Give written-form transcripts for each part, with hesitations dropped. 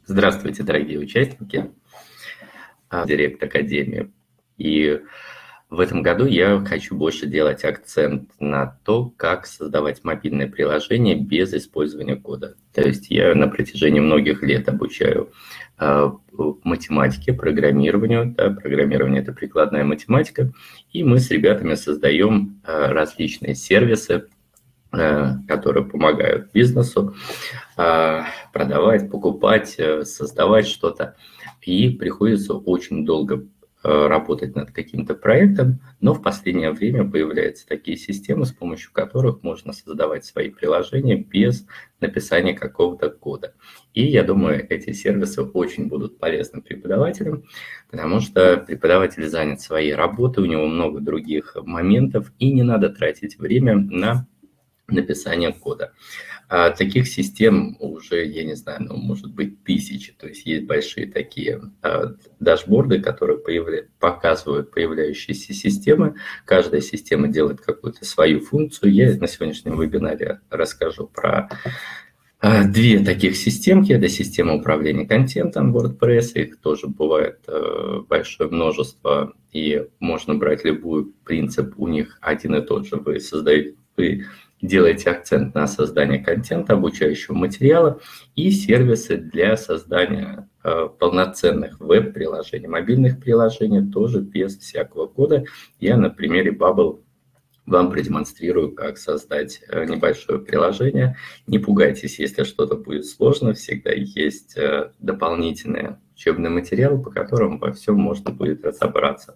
Здравствуйте, дорогие участники, директ Академии. И в этом году я хочу больше делать акцент на то, как создавать мобильное приложение без использования кода. То есть я на протяжении многих лет обучаю математике, программированию. Да, программирование – это прикладная математика. И мы с ребятами создаем различные сервисы, которые помогают бизнесу продавать, покупать, создавать что-то. И приходится очень долго работать над каким-то проектом, но в последнее время появляются такие системы, с помощью которых можно создавать свои приложения без написания какого-то кода. И я думаю, эти сервисы очень будут полезны преподавателям, потому что преподаватель занят своей работой, у него много других моментов, и не надо тратить время на написание кода. Таких систем уже, я не знаю, может быть тысячи. То есть есть большие такие дашборды, которые показывают появляющиеся системы. Каждая система делает какую-то свою функцию. Я на сегодняшнем вебинаре расскажу про две таких системки. Это система управления контентом WordPress. Их тоже бывает большое множество. И можно брать любой принцип. У них один и тот же. Вы делаете акцент на создание контента, обучающего материала и сервисы для создания полноценных веб-приложений, мобильных приложений, тоже без всякого кода. Я на примере Bubble вам продемонстрирую, как создать небольшое приложение. Не пугайтесь, если что-то будет сложно, всегда есть дополнительные учебные материалы, по которым во всем можно будет разобраться.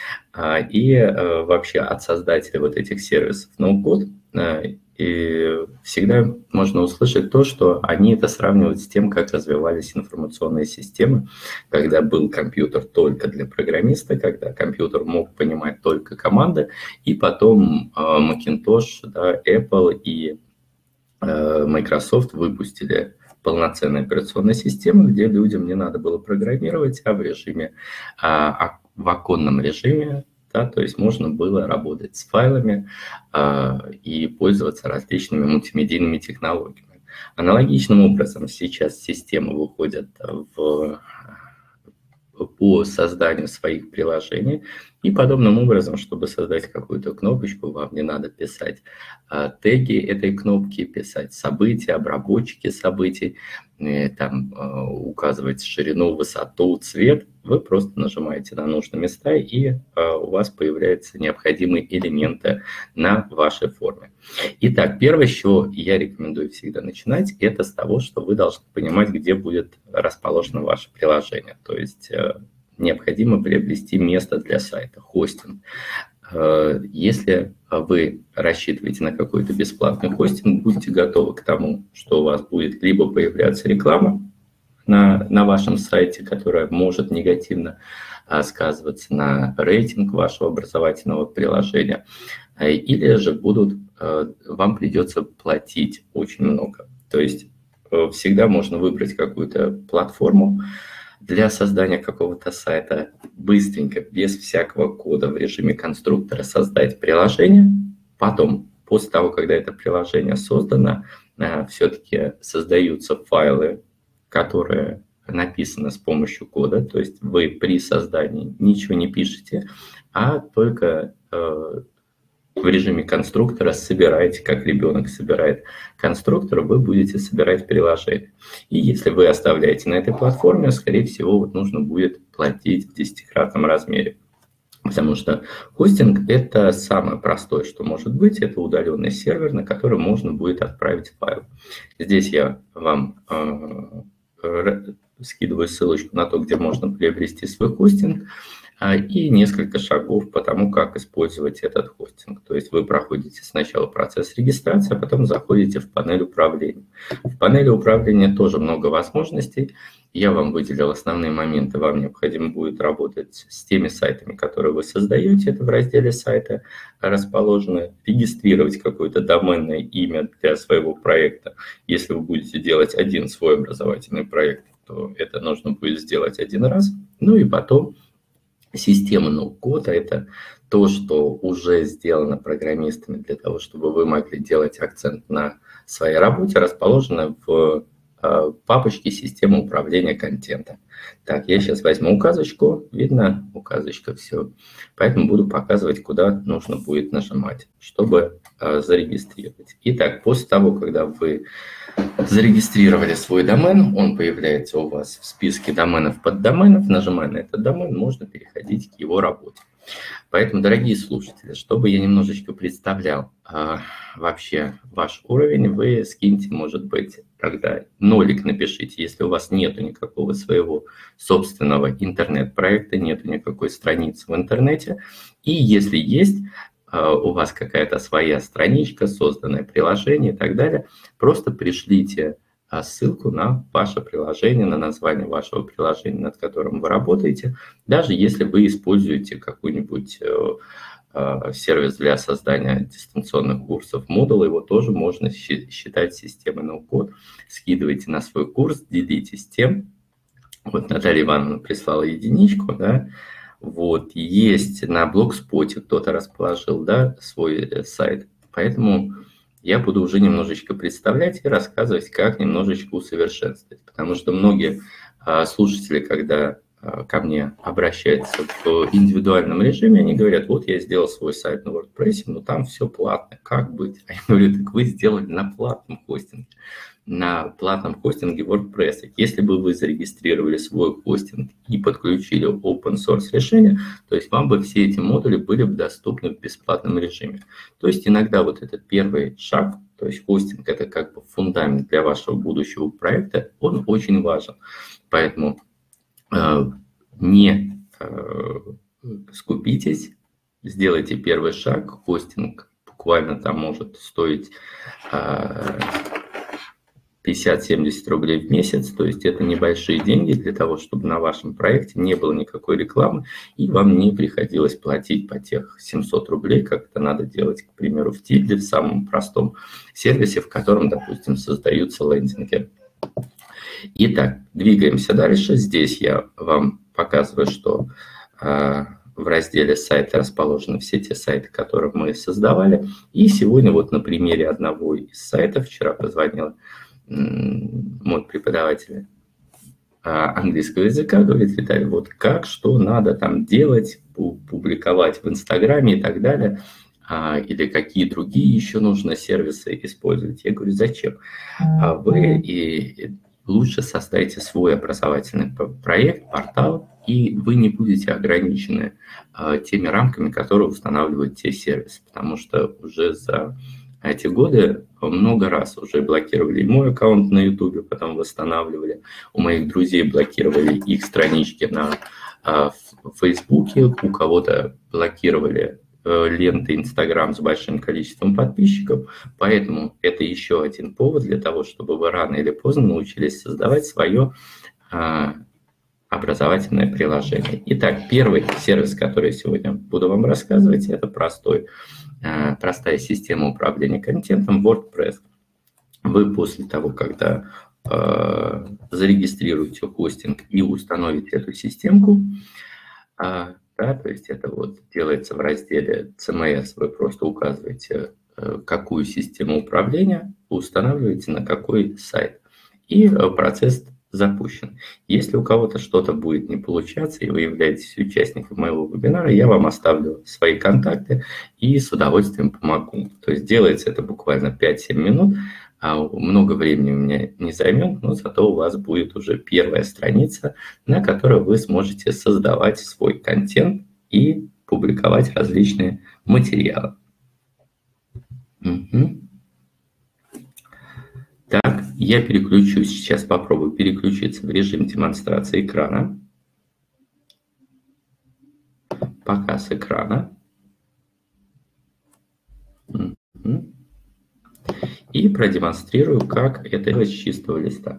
И вообще от создателя вот этих сервисов ноу-код и всегда можно услышать то, что они это сравнивают с тем, как развивались информационные системы, когда был компьютер только для программиста, когда компьютер мог понимать только команды, и потом Macintosh, да, Apple и Microsoft выпустили полноценные операционные системы, где людям не надо было программировать, а в режиме, в оконном режиме. Да, то есть можно было работать с файлами и пользоваться различными мультимедийными технологиями. Аналогичным образом сейчас системы выходят по созданию своих приложений. И подобным образом, чтобы создать какую-то кнопочку, вам не надо писать теги этой кнопки, писать события, обработчики событий, там, указывать ширину, высоту, цвет. Вы просто нажимаете на нужные места, и у вас появляются необходимые элементы на вашей форме. Итак, первое, с чего я рекомендую всегда начинать, это с того, что вы должны понимать, где будет расположено ваше приложение. То есть необходимо приобрести место для сайта, хостинг. Если вы рассчитываете на какой-то бесплатный хостинг, будьте готовы к тому, что у вас будет либо появляться реклама на вашем сайте, которая может негативно сказываться на рейтинг вашего образовательного приложения, или же вам придется платить очень много. То есть всегда можно выбрать какую-то платформу для создания какого-то сайта, быстренько, без всякого кода, в режиме конструктора создать приложение. Потом, после того, когда это приложение создано, все-таки создаются файлы, которые написаны с помощью кода. То есть вы при создании ничего не пишете, а только в режиме конструктора собираете, как ребенок собирает конструктор, вы будете собирать приложение. И если вы оставляете на этой платформе, скорее всего, нужно будет платить в 10-кратном размере. Потому что хостинг – это самое простое, что может быть. Это удаленный сервер, на который можно будет отправить файл. Здесь я вам скидываю ссылочку на то, где можно приобрести свой хостинг, и несколько шагов по тому, как использовать этот хостинг. То есть вы проходите сначала процесс регистрации, а потом заходите в панель управления. В панели управления тоже много возможностей. Я вам выделил основные моменты. Вам необходимо будет работать с теми сайтами, которые вы создаете. Это в разделе сайта расположено. Регистрировать какое-то доменное имя для своего проекта. Если вы будете делать один свой образовательный проект, то это нужно будет сделать один раз. Ну и потом система ноу-кода – это то, что уже сделано программистами для того, чтобы вы могли делать акцент на своей работе, расположена в папочке «Система управления контентом». Так, я сейчас возьму указочку, видно, указочка, все. Поэтому буду показывать, куда нужно будет нажимать, чтобы зарегистрировать. Итак, после того, когда вы зарегистрировали свой домен, он появляется у вас в списке доменов поддоменов. Нажимая на этот домен, можно переходить к его работе. Поэтому, дорогие слушатели, чтобы я немножечко представлял вообще ваш уровень, вы скиньте, может быть, тогда нолик напишите, если у вас нету никакого своего собственного интернет-проекта, нету никакой страницы в интернете. И если есть у вас какая-то своя страничка, созданное приложение и так далее, просто пришлите ссылку на ваше приложение, на название вашего приложения, над которым вы работаете, даже если вы используете какой-нибудь сервис для создания дистанционных курсов Moodle, его тоже можно считать системой ноу-код. Скидывайте на свой курс, делитесь тем. Вот Наталья Ивановна прислала единичку, да. Вот, есть на блогспоте кто-то расположил, да, свой сайт, поэтому я буду уже немножечко представлять и рассказывать, как немножечко усовершенствовать, потому что многие слушатели, когда ко мне обращаются в индивидуальном режиме, они говорят, вот я сделал свой сайт на WordPress, но там все платно, как быть? А я говорю, так вы сделали на платном хостинге. На платном хостинге WordPress. Если бы вы зарегистрировали свой хостинг и подключили open source решение, то есть вам бы все эти модули были бы доступны в бесплатном режиме. То есть иногда вот этот первый шаг, то есть хостинг, это как бы фундамент для вашего будущего проекта, он очень важен. Поэтому не скупитесь, сделайте первый шаг. Хостинг буквально там может стоить 50-70 рублей в месяц, то есть это небольшие деньги для того, чтобы на вашем проекте не было никакой рекламы и вам не приходилось платить по тех 700 рублей, как это надо делать, к примеру, в Тидле, в самом простом сервисе, в котором, допустим, создаются лендинги. Итак, двигаемся дальше. Здесь я вам показываю, что в разделе сайта расположены все те сайты, которые мы создавали. И сегодня вот на примере одного из сайтов, вчера позвонила мой преподаватель английского языка, говорит, Виталий, вот как, что надо там делать, публиковать в Инстаграме и так далее, или какие другие еще нужно сервисы использовать. Я говорю, зачем? Вы и лучше создайте свой образовательный проект, портал, и вы не будете ограничены теми рамками, которые устанавливают те сервисы, потому что уже за эти годы много раз уже блокировали мой аккаунт на YouTube, потом восстанавливали. У моих друзей блокировали их странички на Фейсбуке, у кого-то блокировали ленты Инстаграм с большим количеством подписчиков. Поэтому это еще один повод для того, чтобы вы рано или поздно научились создавать свое образовательное приложение. Итак, первый сервис, который я сегодня буду вам рассказывать, это простая система управления контентом WordPress. Вы после того, когда зарегистрируете хостинг и установите эту системку, да, то есть это вот делается в разделе CMS, вы просто указываете, какую систему управления устанавливаете на какой сайт. И процесс запущен. Если у кого-то что-то будет не получаться, и вы являетесь участником моего вебинара, я вам оставлю свои контакты и с удовольствием помогу. То есть делается это буквально 5-7 минут, много времени у меня не займет, но зато у вас будет уже первая страница, на которой вы сможете создавать свой контент и публиковать различные материалы. Угу. Так, я переключусь, сейчас попробую переключиться в режим демонстрации экрана. Показ экрана. Угу. И продемонстрирую, как это делать с чистого листа.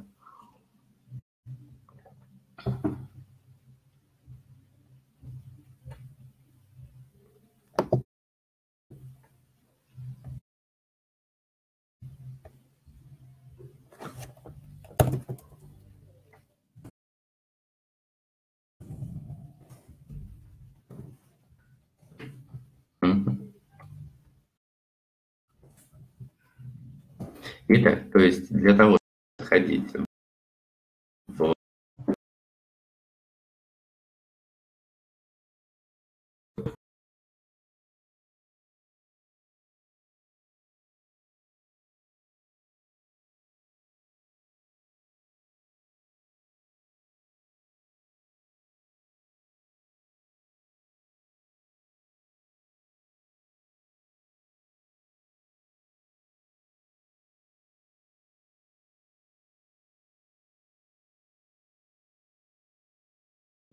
Итак, то есть для того, чтобы заходить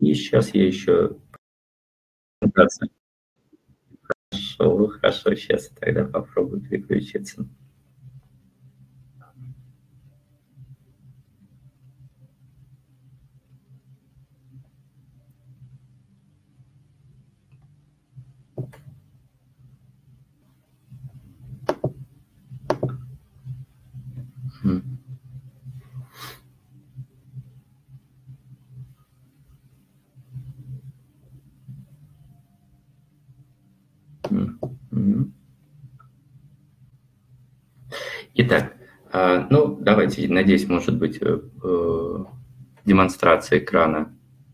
И сейчас я еще... Хорошо, хорошо, сейчас тогда попробую переключиться. Итак, ну, давайте, надеюсь, может быть, демонстрация экрана.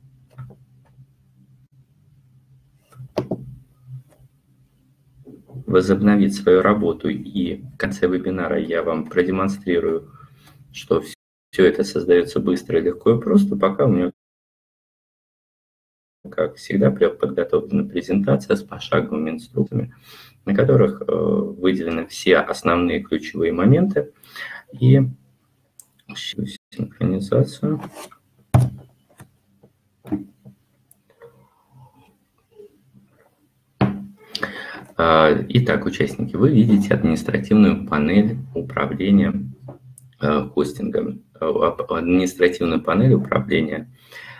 Возобновить свою работу, и в конце вебинара я вам продемонстрирую, что все это создается быстро, легко и просто, пока у меня, как всегда, подготовлена презентация с пошаговыми инструкциями, на которых выделены все основные ключевые моменты. И синхронизацию. Итак, участники, вы видите административную панель управления хостингом, административную панель управления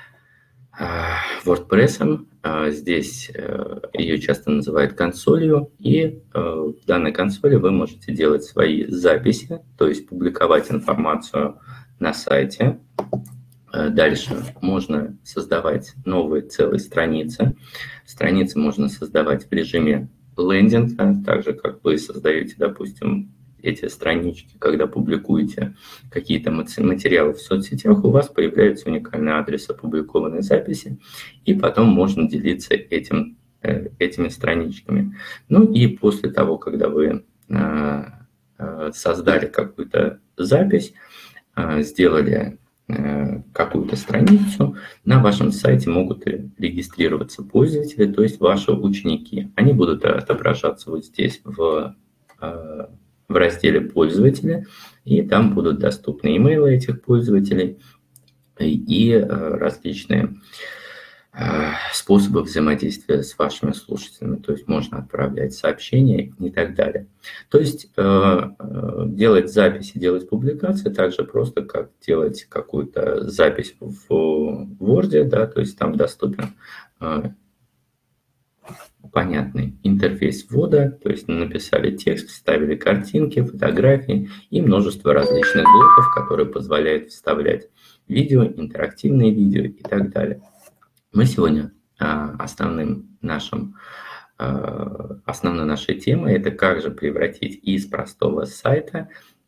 WordPress. Здесь ее часто называют консолью, и в данной консоли вы можете делать свои записи, то есть публиковать информацию на сайте. Дальше можно создавать новые целые страницы. Страницы можно создавать в режиме лендинга, так же, как вы создаете, допустим, эти странички, когда публикуете какие-то материалы в соцсетях, у вас появляется уникальный адрес опубликованной записи, и потом можно делиться этими страничками. Ну и после того, когда вы создали какую-то запись, сделали какую-то страницу, на вашем сайте могут регистрироваться пользователи, то есть ваши ученики. Они будут отображаться вот здесь в разделе «Пользователи», и там будут доступны имейлы этих пользователей и различные способы взаимодействия с вашими слушателями. То есть можно отправлять сообщения и так далее. То есть делать записи, делать публикации так же просто, как делать какую-то запись в Word, да, то есть там доступен понятный интерфейс ввода, то есть написали текст, вставили картинки, фотографии и множество различных блоков, которые позволяют вставлять видео, интерактивные видео и так далее. Мы сегодня основной нашей темой это как же превратить из простого сайта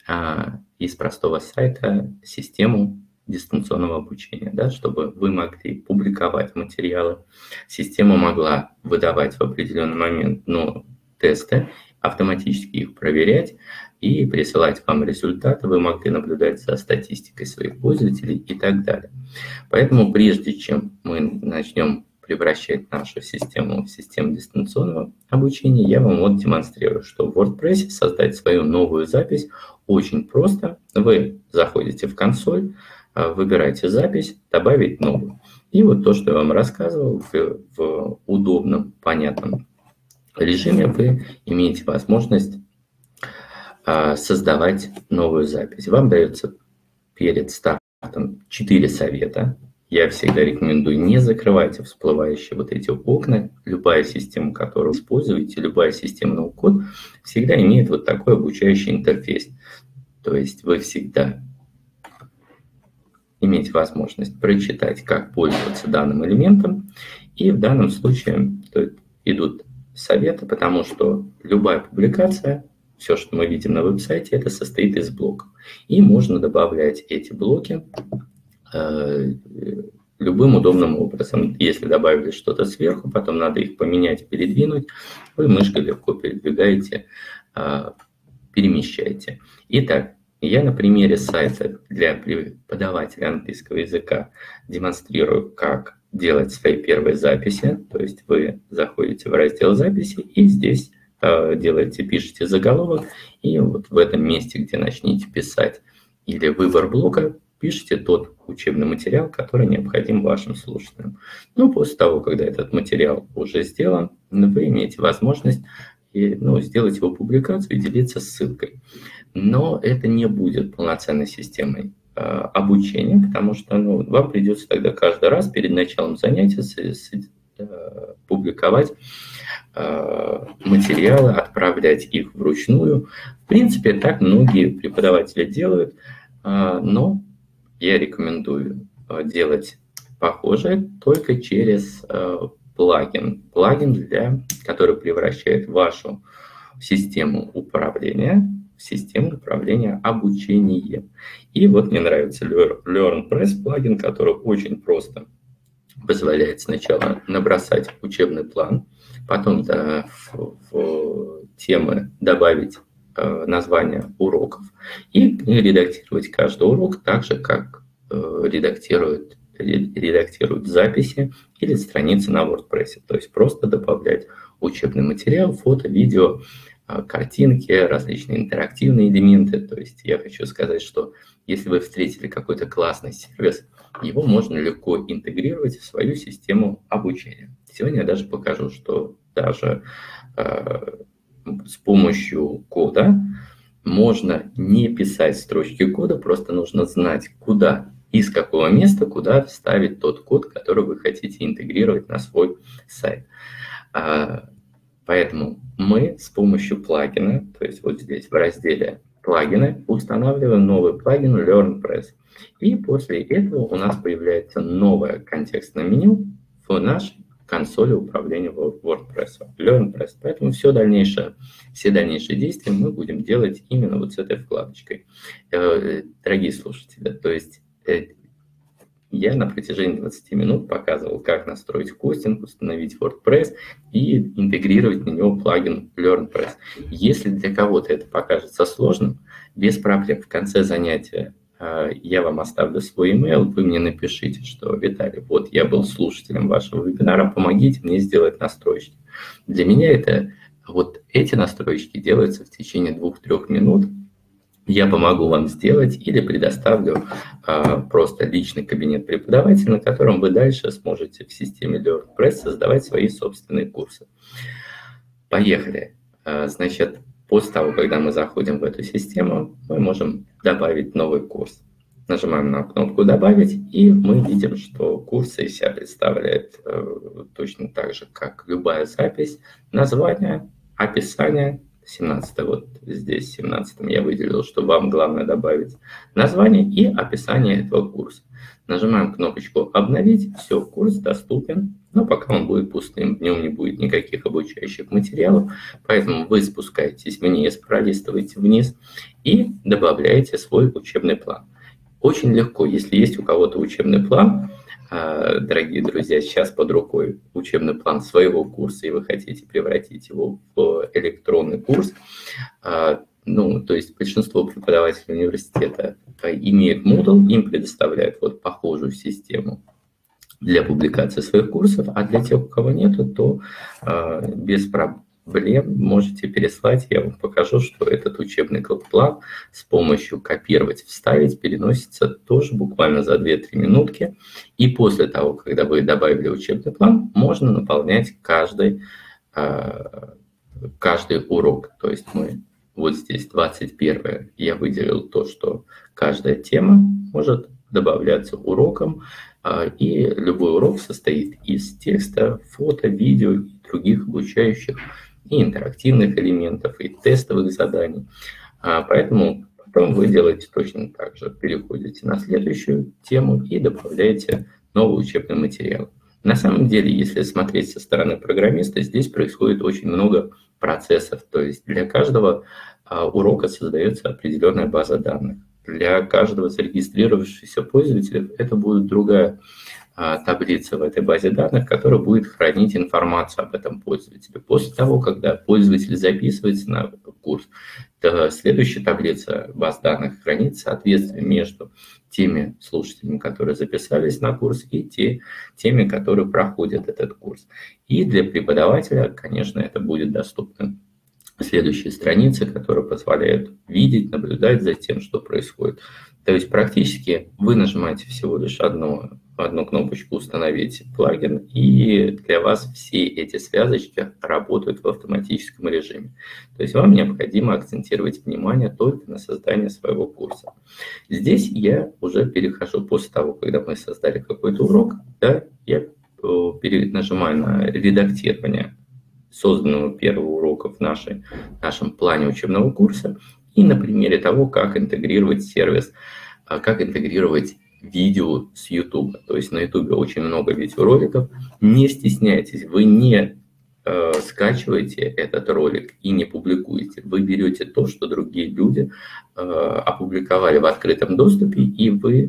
систему дистанционного обучения, да, чтобы вы могли публиковать материалы, система могла выдавать в определенный момент тесты, автоматически их проверять и присылать вам результаты, вы могли наблюдать за статистикой своих пользователей и так далее. Поэтому прежде чем мы начнем превращать нашу систему в систему дистанционного обучения, я вам вот демонстрирую, что в WordPress создать свою новую запись очень просто. Вы заходите в консоль, выбираете запись, добавить новую. И вот то, что я вам рассказывал, в удобном, понятном режиме вы имеете возможность создавать новую запись. Вам дается перед стартом 4 совета. Я всегда рекомендую, не закрывайте всплывающие вот эти окна. Любая система, которую вы используете, любая система ноу-код всегда имеет вот такой обучающий интерфейс. То есть вы всегда иметь возможность прочитать, как пользоваться данным элементом. И в данном случае идут советы, потому что любая публикация, все, что мы видим на веб-сайте, это состоит из блоков. И можно добавлять эти блоки любым удобным образом. Если добавили что-то сверху, потом надо их поменять, передвинуть, вы мышкой легко передвигаете, перемещаете. Итак, я на примере сайта для преподавателя английского языка демонстрирую, как делать свои первые записи. То есть вы заходите в раздел записи и здесь пишите заголовок, и вот в этом месте, где начните писать, или выбор блока, пишите тот учебный материал, который необходим вашим слушателям. Ну, после того, когда этот материал уже сделан, вы имеете возможность сделать его публикацию и делиться ссылкой. Но это не будет полноценной системой обучения, потому что вам придется тогда каждый раз перед началом занятия публиковать материалы, отправлять их вручную. В принципе, так многие преподаватели делают, но я рекомендую делать похожее только через плагин, который превращает вашу систему управления в систему управления обучением. И вот мне нравится LearnPress плагин, который очень просто позволяет сначала набросать учебный план, потом в темы добавить название уроков и редактировать каждый урок так же, как редактируют записи или страницы на WordPress. То есть просто добавлять учебный материал, фото, видео, картинки, различные интерактивные элементы. То есть я хочу сказать, что если вы встретили какой-то классный сервис, его можно легко интегрировать в свою систему обучения. Сегодня я даже покажу, что даже с помощью кода можно не писать строчки кода, просто нужно знать, из какого места, куда вставить тот код, который вы хотите интегрировать на свой сайт. Поэтому мы с помощью плагина, то есть вот здесь в разделе плагины, устанавливаем новый плагин LearnPress. И после этого у нас появляется новое контекстное меню в нашей консоли управления WordPress, LearnPress. Поэтому все дальнейшие действия мы будем делать именно вот с этой вкладочкой. Дорогие слушатели, то есть я на протяжении 20 минут показывал, как настроить хостинг, установить WordPress и интегрировать на него плагин LearnPress. Если для кого-то это покажется сложным, без проблем в конце занятия я вам оставлю свой email, вы мне напишите, что Виталий, вот я был слушателем вашего вебинара, помогите мне сделать настройки. Для меня вот эти настройки делаются в течение 2-3 минут. Я помогу вам сделать или предоставлю просто личный кабинет преподавателя, на котором вы дальше сможете в системе LearnPress создавать свои собственные курсы. Поехали. Значит, после того, когда мы заходим в эту систему, мы можем добавить новый курс. Нажимаем на кнопку «Добавить», и мы видим, что курсы из себя представляют точно так же, как любая запись, название, описание. 17 вот здесь, 17 я выделил, что вам главное добавить название и описание этого курса. Нажимаем кнопочку «Обновить», все, курс доступен, но пока он будет пустым, в нем не будет никаких обучающих материалов, поэтому вы спускаетесь вниз, пролистываете вниз и добавляете свой учебный план. Очень легко, если есть у кого-то учебный план, дорогие друзья, сейчас под рукой учебный план своего курса, и вы хотите превратить его в электронный курс, то есть большинство преподавателей университета имеют Moodle, им предоставляют вот похожую систему для публикации своих курсов, а для тех, у кого нету, то без проблем можете переслать, я вам покажу, что этот учебный план с помощью копировать, вставить переносится тоже буквально за 2-3 минутки. И после того, когда вы добавили учебный план, можно наполнять каждый урок. То есть мы вот здесь 21 я выделил то, что каждая тема может добавляться уроком, и любой урок состоит из текста, фото, видео и других обучающих и интерактивных элементов, и тестовых заданий. Поэтому потом вы делаете точно так же. Переходите на следующую тему и добавляете новый учебный материал. На самом деле, если смотреть со стороны программиста, здесь происходит очень много процессов. То есть для каждого урока создается определенная база данных. Для каждого зарегистрировавшегося пользователя это будет другая таблица в этой базе данных, которая будет хранить информацию об этом пользователе. После того, когда пользователь записывается на курс, то следующая таблица баз данных хранит соответствие между теми слушателями, которые записались на курс, и теми, которые проходят этот курс. И для преподавателя, конечно, это будет доступно. Следующие страницы, которые позволяют видеть, наблюдать за тем, что происходит. То есть практически вы нажимаете всего лишь одну кнопочку «Установить плагин», и для вас все эти связочки работают в автоматическом режиме. То есть вам необходимо акцентировать внимание только на создании своего курса. Здесь я уже перехожу после того, когда мы создали какой-то урок, да, я нажимаю на редактирование созданного первого урока в нашем плане учебного курса и на примере того, как интегрировать сервис, как интегрировать видео с YouTube. То есть на YouTube очень много видеороликов. Не стесняйтесь, вы не скачиваете этот ролик и не публикуете. Вы берете то, что другие люди опубликовали в открытом доступе, и вы,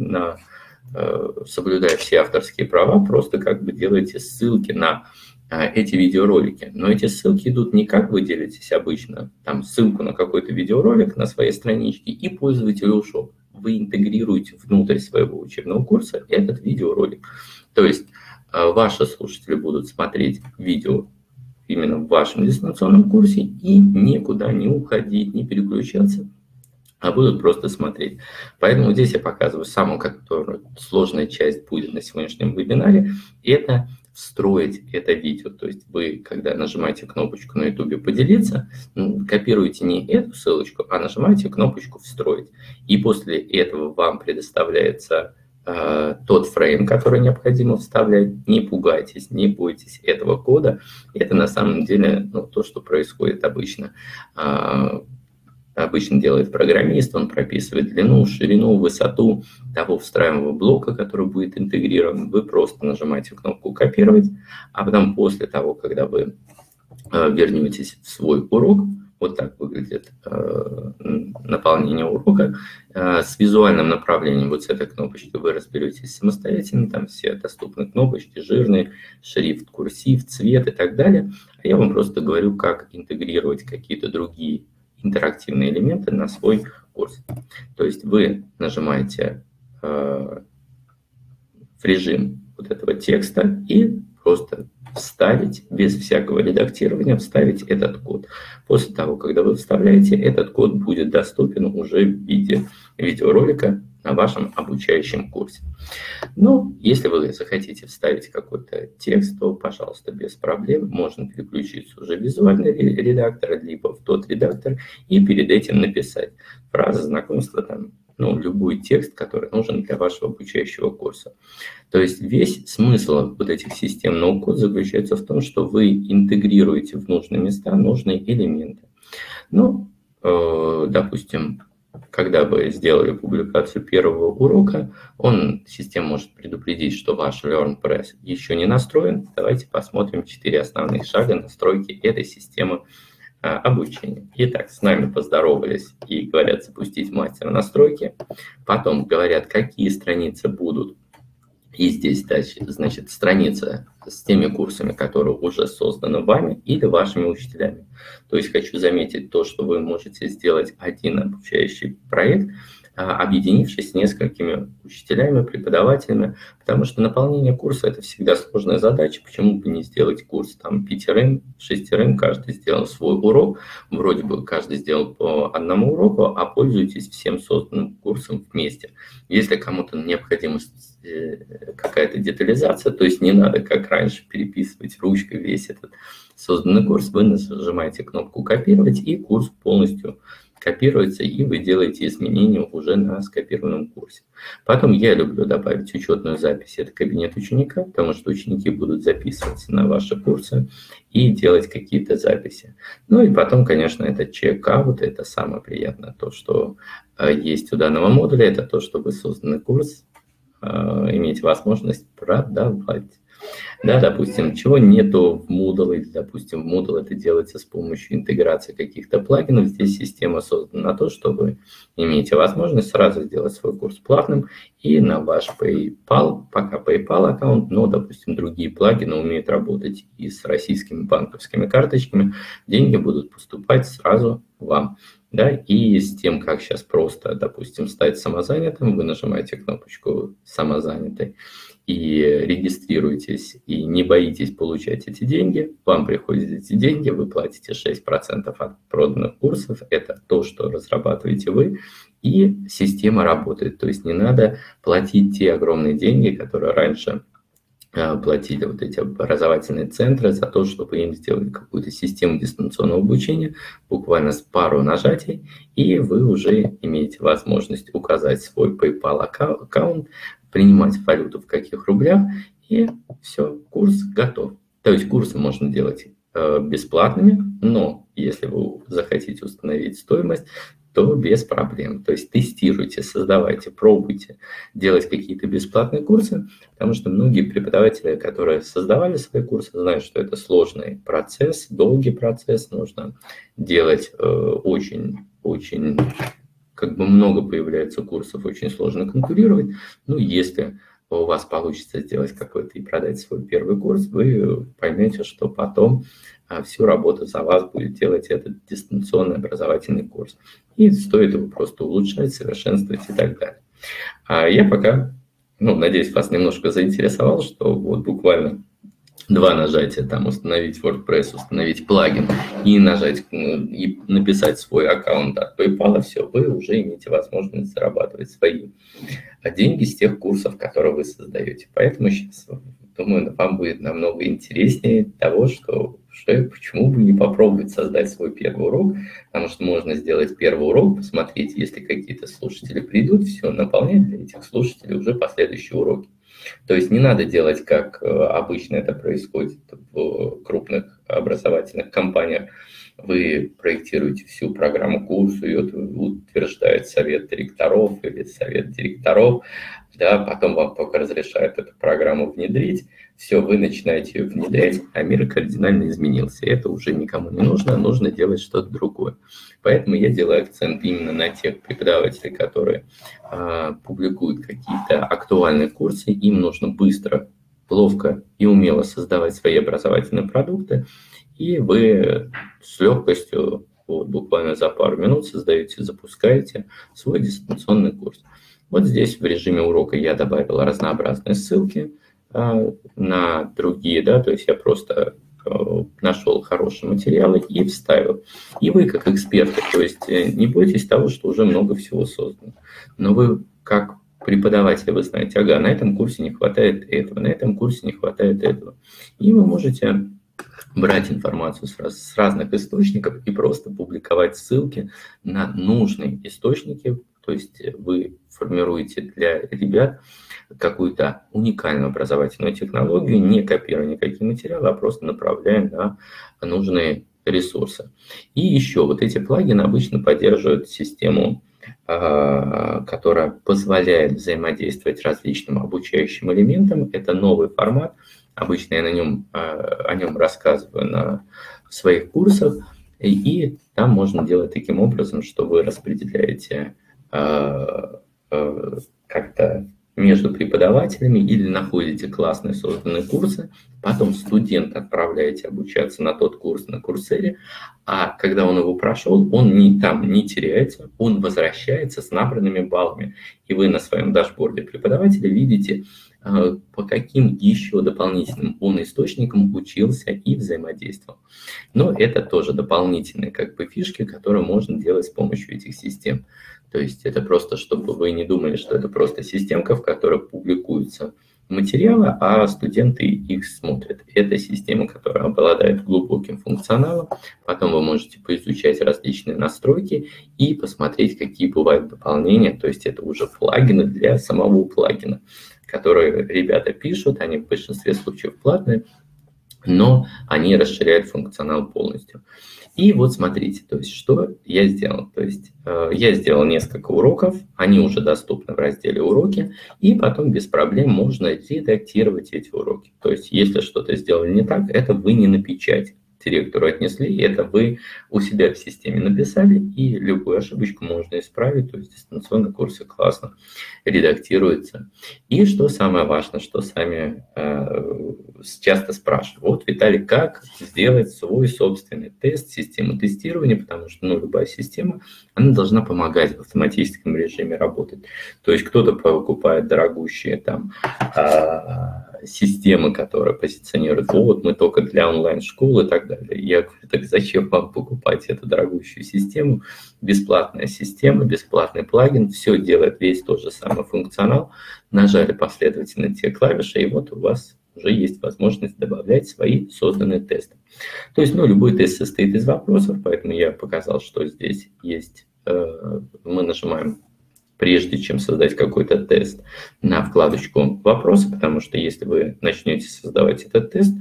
соблюдая все авторские права, просто как бы делаете ссылки на эти видеоролики. Но эти ссылки идут не как вы делитесь обычно, там ссылку на какой-то видеоролик на своей страничке, и пользователь ушел. Вы интегрируете внутрь своего учебного курса этот видеоролик. То есть ваши слушатели будут смотреть видео именно в вашем дистанционном курсе и никуда не уходить, не переключаться, а будут просто смотреть. Поэтому здесь я показываю самую сложная часть будет на сегодняшнем вебинаре. Это встроить это видео. То есть вы, когда нажимаете кнопочку на YouTube «Поделиться», копируете не эту ссылочку, а нажимаете кнопочку «Встроить». И после этого вам предоставляется тот фрейм, который необходимо вставлять. Не пугайтесь, не бойтесь этого кода. Это на самом деле то, что происходит обычно. Обычно делает программист, он прописывает длину, ширину, высоту того встраиваемого блока, который будет интегрирован. Вы просто нажимаете кнопку «Копировать», а потом после того, когда вы вернетесь в свой урок, вот так выглядит наполнение урока, с визуальным направлением вот с этой кнопочкой вы разберетесь самостоятельно, там все доступны кнопочки, жирный, шрифт, курсив, цвет и так далее. А я вам просто говорю, как интегрировать какие-то другие интерактивные элементы на свой курс. То есть вы нажимаете в режим вот этого текста и просто вставить, без всякого редактирования, вставить этот код. После того, когда вы вставляете, этот код будет доступен уже в виде видеоролика на вашем обучающем курсе. Но если вы захотите вставить какой-то текст, то, пожалуйста, без проблем. Можно переключиться уже в визуальный редактор, либо в тот редактор и перед этим написать фразы знакомства, любой текст, который нужен для вашего обучающего курса. То есть весь смысл вот этих систем ноу-код заключается в том, что вы интегрируете в нужные места нужные элементы. Допустим, когда вы сделали публикацию первого урока, система может предупредить, что ваш LearnPress еще не настроен. Давайте посмотрим 4 основных шага настройки этой системы обучения. Итак, с нами поздоровались и говорят запустить мастер настройки. Потом говорят, какие страницы будут. И здесь дальше, значит, страница с теми курсами, которые уже созданы вами или вашими учителями. То есть хочу заметить то, что вы можете сделать один обучающий проект, объединившись с несколькими учителями, преподавателями, потому что наполнение курса – это всегда сложная задача. Почему бы не сделать курс 5, 6, каждый сделал свой урок, вроде бы каждый сделал по одному уроку, а пользуйтесь всем созданным курсом вместе. Если кому-то необходима какая-то детализация, то есть не надо, как раньше, переписывать ручкой весь этот созданный курс, вы нажимаете кнопку «Копировать», и курс полностью копируется, и вы делаете изменения уже на скопированном курсе. Потом я люблю добавить учетную запись, это кабинет ученика, потому что ученики будут записываться на ваши курсы и делать какие-то записи. И потом, конечно, это чек-аут, это самое приятное, то, что есть у данного модуля, это то, чтобы созданный курс иметь возможность продавать. Да, допустим, чего нету в Moodle, или, допустим, в Moodle это делается с помощью интеграции каких-то плагинов. Здесь система создана на то, чтобы имеете возможность сразу сделать свой курс платным и на ваш PayPal, пока PayPal аккаунт, но, допустим, другие плагины умеют работать и с российскими банковскими карточками, деньги будут поступать сразу вам. Да, и с тем, как сейчас просто, допустим, стать самозанятым, вы нажимаете кнопочку «Самозанятый», и регистрируетесь, и не боитесь получать эти деньги, вам приходят эти деньги, вы платите 6% от проданных курсов, это то, что разрабатываете вы, и система работает. То есть не надо платить те огромные деньги, которые раньше платили вот эти образовательные центры за то, чтобы им сделать какую-то систему дистанционного обучения, буквально с пару нажатий, и вы уже имеете возможность указать свой PayPal аккаунт, принимать валюту в каких рублях, и все, курс готов. То есть курсы можно делать бесплатными, но если вы захотите установить стоимость, то без проблем. То есть тестируйте, создавайте, пробуйте делать какие-то бесплатные курсы, потому что многие преподаватели, которые создавали свои курсы, знают, что это сложный процесс, долгий процесс, нужно делать очень как бы много появляется курсов, очень сложно конкурировать. Ну, если у вас получится сделать какой-то и продать свой первый курс, вы поймете, что потом всю работу за вас будет делать этот дистанционный образовательный курс. И стоит его просто улучшать, совершенствовать и так далее. А я пока, надеюсь, вас немножко заинтересовал, что вот буквально 2 нажатия, там, установить WordPress, установить плагин и нажать, и написать свой аккаунт от PayPal, все, вы уже имеете возможность зарабатывать свои деньги с тех курсов, которые вы создаете. Поэтому сейчас, думаю, вам будет намного интереснее того, что почему бы не попробовать создать свой первый урок, потому что можно сделать первый урок, посмотреть, если какие-то слушатели придут, все, наполнять для этих слушателей уже последующие уроки. То есть не надо делать, как обычно это происходит в крупных образовательных компаниях. Вы проектируете всю программу курса, ее утверждает совет директоров или совет директоров, да, потом вам только разрешают эту программу внедрить, все, вы начинаете ее внедрять, а мир кардинально изменился. Это уже никому не нужно, нужно делать что-то другое. Поэтому я делаю акцент именно на тех преподавателей, которые публикуют какие-то актуальные курсы, им нужно быстро, ловко и умело создавать свои образовательные продукты, и вы с легкостью, буквально за пару минут создаете, запускаете свой дистанционный курс. Вот здесь в режиме урока я добавил разнообразные ссылки на другие, да, то есть я просто нашел хорошие материалы и вставил. И вы как эксперты, то есть не бойтесь того, что уже много всего создано, но вы как преподаватели, вы знаете, ага, на этом курсе не хватает этого, на этом курсе не хватает этого. И вы можете брать информацию с разных источников и просто публиковать ссылки на нужные источники. То есть вы формируете для ребят какую-то уникальную образовательную технологию, не копируя никакие материалы, а просто направляя на нужные ресурсы. И еще вот эти плагины обычно поддерживают систему, которая позволяет взаимодействовать различным обучающим элементам. Это новый формат. Обычно я о нем рассказываю на своих курсах. И там можно делать таким образом, что вы распределяете как-то между преподавателями или находите классные созданные курсы, потом студента отправляете обучаться на тот курс на Курсере, а когда он его прошел, он там не теряется, он возвращается с набранными баллами. И вы на своем дашборде преподавателя видите, по каким еще дополнительным он источникам учился и взаимодействовал. Но это тоже дополнительные фишки, которые можно делать с помощью этих систем. То есть это просто, чтобы вы не думали, что это просто системка, в которой публикуются материалы, а студенты их смотрят. Это система, которая обладает глубоким функционалом. Потом вы можете поизучать различные настройки и посмотреть, какие бывают дополнения. То есть это уже плагины для самого плагина, которые ребята пишут. Они в большинстве случаев платные, но они расширяют функционал полностью. И вот смотрите, то есть что я сделал. То есть я сделал несколько уроков, они уже доступны в разделе «Уроки», и потом без проблем можно редактировать эти уроки. То есть если что-то сделали не так, это вы не на печать. директору отнесли, и это вы у себя в системе написали, и любую ошибочку можно исправить, то есть дистанционные курсы классно редактируются. И что самое важное, что сами часто спрашивают: вот, Виталий, как сделать свой собственный тест, систему тестирования, потому что любая система, она должна помогать в автоматическом режиме работать. То есть кто-то покупает дорогущие там системы, которые позиционируют: вот, мы только для онлайн-школ и так далее. Я говорю: так зачем вам покупать эту дорогущую систему? Бесплатная система, бесплатный плагин, все делает весь тот же самый функционал. Нажали последовательно те клавиши, и вот у вас уже есть возможность добавлять свои созданные тесты. То есть, любой тест состоит из вопросов, поэтому я показал, что здесь есть. Мы нажимаем, прежде чем создать какой-то тест, на вкладочку «Вопросы», потому что если вы начнете создавать этот тест,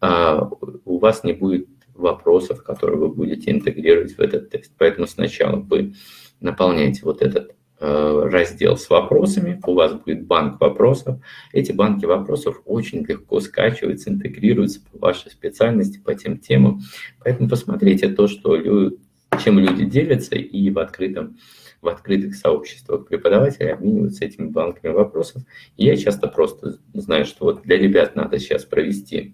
у вас не будет вопросов, которые вы будете интегрировать в этот тест. Поэтому сначала вы наполняете вот этот раздел с вопросами, у вас будет банк вопросов. Эти банки вопросов очень легко скачиваются, интегрируются по вашей специальности, по тем темам. Поэтому посмотрите то, чем люди делятся, и в открытых сообществах преподавателей обмениваются этими банками вопросов. И я часто просто знаю, что вот для ребят надо сейчас провести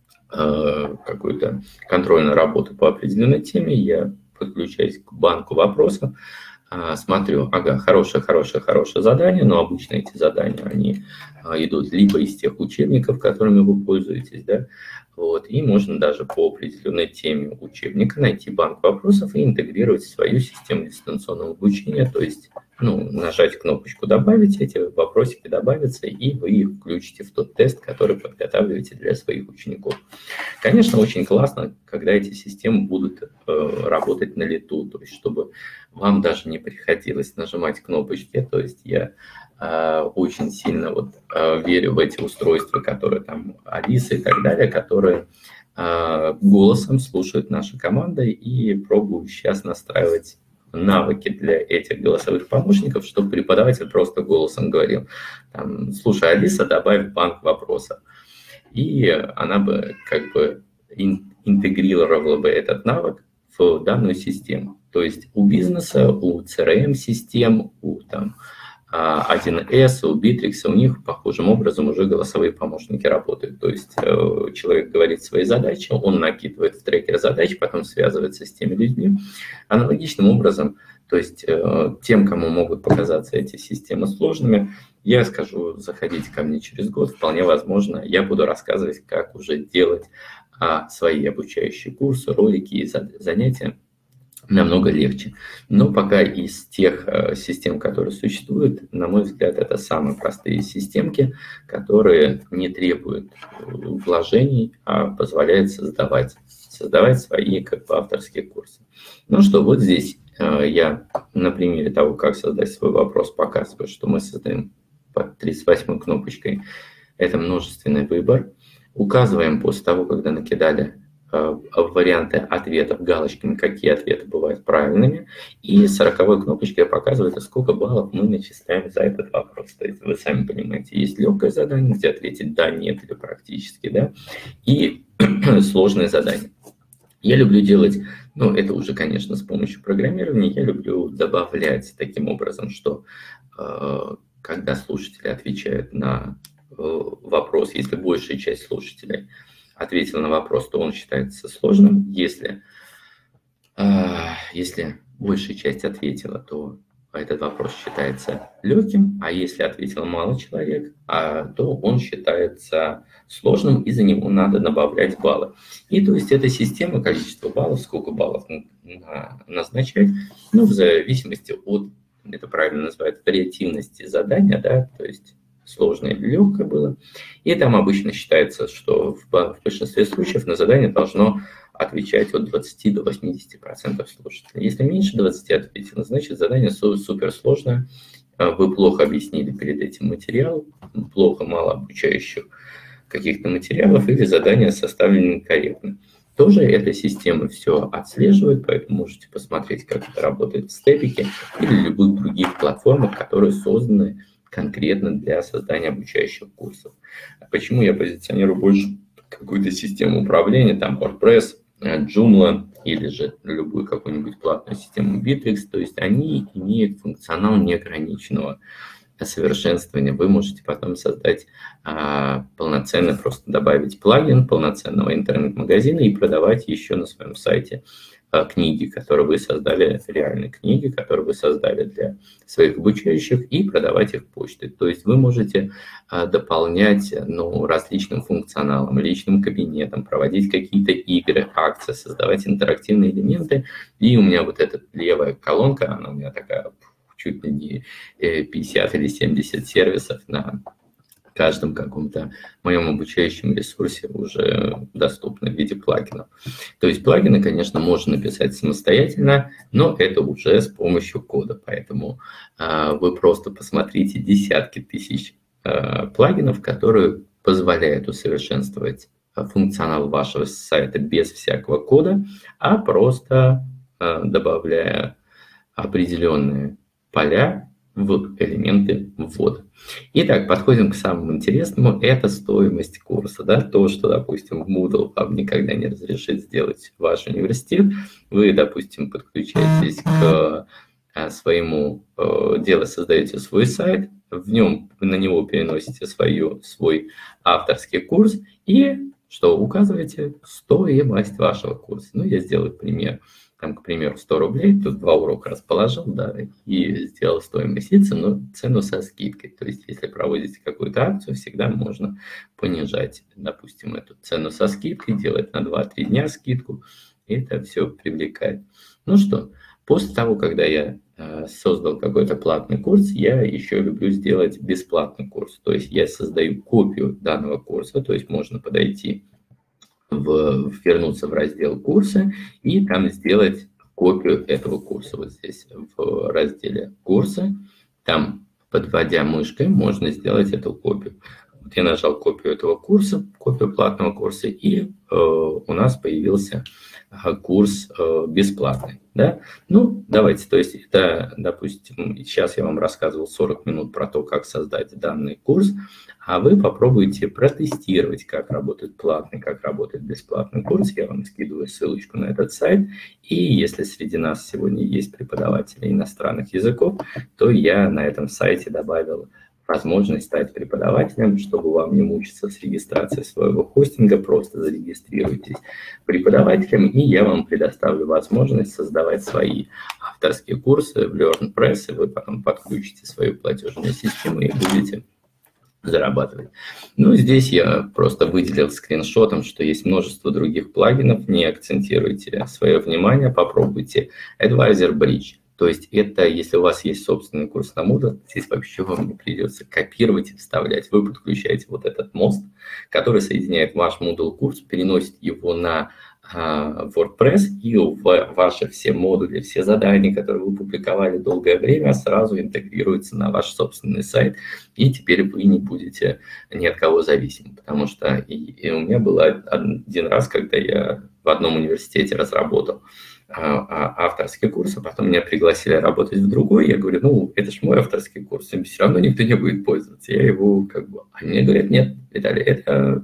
какую-то контрольную работу по определенной теме, я подключаюсь к банку вопросов, смотрю: ага, хорошее задание, но обычно эти задания, они идут либо из тех учебников, которыми вы пользуетесь, да, вот, и можно даже по определенной теме учебника найти банк вопросов и интегрировать в свою систему дистанционного обучения, то есть нажать кнопочку «Добавить», эти вопросики добавятся, и вы их включите в тот тест, который подготавливаете для своих учеников. Конечно, очень классно, когда эти системы будут работать на лету, то есть чтобы вам даже не приходилось нажимать кнопочки. То есть я очень сильно верю в эти устройства, которые там Алиса и так далее, которые голосом слушают наша команда, и пробую сейчас настраивать навыки для этих голосовых помощников, чтобы преподаватель просто голосом говорил: слушай, Алиса, добавь банк вопросов. И она бы интегрировала бы этот навык в данную систему. То есть у бизнеса, у CRM-систем, у 1С, у Bittrex, у них похожим образом уже голосовые помощники работают. То есть человек говорит свои задачи, он накидывает в трекер задач, потом связывается с теми людьми. Аналогичным образом, то есть тем, кому могут показаться эти системы сложными, я скажу: заходите ко мне через год, вполне возможно, я буду рассказывать, как уже делать свои обучающие курсы, ролики и занятия намного легче. Но пока из тех систем, которые существуют, на мой взгляд, это самые простые системки, которые не требуют вложений, а позволяют создавать свои авторские курсы. Вот здесь я на примере того, как создать свой вопрос, показываю, что мы создаем под 38-й кнопочкой. Это множественный выбор. Указываем после того, когда накидали варианты ответов галочками, какие ответы бывают правильными. И 40-й кнопочкой я показываю, сколько баллов мы начисляем за этот вопрос. То есть вы сами понимаете, есть легкое задание, где ответить да, нет или практически, да, и сложное задание. Я люблю делать, это уже, конечно, с помощью программирования, я люблю добавлять таким образом, что когда слушатели отвечают на вопрос, если большая часть слушателей ответила на вопрос, то он считается сложным. Если большая часть ответила, то этот вопрос считается легким, а если ответил мало человек, то он считается сложным, и за него надо добавлять баллы. И то есть эта система, количество баллов, сколько баллов назначать, в зависимости от, это правильно называют, вариативности задания, да, то есть сложное или легкое было. И там обычно считается, что в большинстве случаев на задание должно отвечать от 20 до 80% слушателей. Если меньше 20 ответило, значит задание суперсложное, вы плохо объяснили перед этим материал, мало обучающих каких-то материалов, или задание составлено некорректно. Тоже эта система все отслеживает, поэтому можете посмотреть, как это работает в Степике или любых других платформах, которые созданы конкретно для создания обучающих курсов. Почему я позиционирую больше какую-то систему управления, WordPress, Joomla или же любую какую-нибудь платную систему Bittrex, то есть они имеют функционал неограниченного совершенствования. Вы можете потом создать полноценно, просто добавить плагин полноценного интернет-магазина и продавать еще на своем сайте книги, которые вы создали, реальные книги, которые вы создали для своих обучающих, и продавать их почтой. То есть вы можете дополнять различным функционалом, личным кабинетом, проводить какие-то игры, акции, создавать интерактивные элементы. И у меня вот эта левая колонка, она у меня такая чуть ли не 50 или 70 сервисов на каждом каком-то моем обучающем ресурсе уже доступны в виде плагинов. То есть плагины, конечно, можно написать самостоятельно, но это уже с помощью кода. Поэтому вы просто посмотрите десятки тысяч плагинов, которые позволяют усовершенствовать функционал вашего сайта без всякого кода, а просто добавляя определенные поля в элементы ввода. Итак, подходим к самому интересному. Это стоимость курса. Да? То, что, допустим, в Moodle вам никогда не разрешит сделать ваш университет. Вы, допустим, подключаетесь к своему делу, создаете свой сайт, в нем на него переносите свой авторский курс и что указываете стоимость вашего курса. Ну, я сделаю пример. Там, к примеру, 100 рублей, тут 2 урока расположил, да, и сделал стоимость и цену со скидкой. То есть, если проводите какую-то акцию, всегда можно понижать, допустим, эту цену со скидкой, делать на 2-3 дня скидку, и это все привлекает. Ну что, после того, когда я создал какой-то платный курс, я еще люблю сделать бесплатный курс. То есть, я создаю копию данного курса, то есть, можно подойти вернуться в раздел «Курсы» и там сделать копию этого курса. Вот здесь в разделе «Курсы», там, подводя мышкой, можно сделать эту копию. Вот я нажал копию этого курса, копию платного курса, и у нас появился курс бесплатный. Да? Ну, давайте, то есть это, допустим, сейчас я вам рассказывал 40 минут про то, как создать данный курс, а вы попробуйте протестировать, как работает платный, как работает бесплатный курс. Я вам скидываю ссылочку на этот сайт. И если среди нас сегодня есть преподаватели иностранных языков, то я на этом сайте добавил возможность стать преподавателем, чтобы вам не мучиться с регистрацией своего хостинга, просто зарегистрируйтесь преподавателем, и я вам предоставлю возможность создавать свои авторские курсы в LearnPress, и вы потом подключите свою платежную систему и будете зарабатывать. Ну, здесь я просто выделил скриншотом, что есть множество других плагинов, не акцентируйте свое внимание, попробуйте Advisor Bridge. То есть это, если у вас есть собственный курс на Moodle, здесь вообще вам не придется копировать и вставлять. Вы подключаете вот этот мост, который соединяет ваш Moodle курс, переносит его на WordPress, и ваши все модули, все задания, которые вы публиковали долгое время, сразу интегрируются на ваш собственный сайт, и теперь вы не будете ни от кого зависимы. Потому что и у меня был один раз, когда я в одном университете разработал авторский курс, а потом меня пригласили работать в другой, я говорю, ну, это же мой авторский курс, им все равно никто не будет пользоваться. Я его Они мне говорят, нет, Виталий, это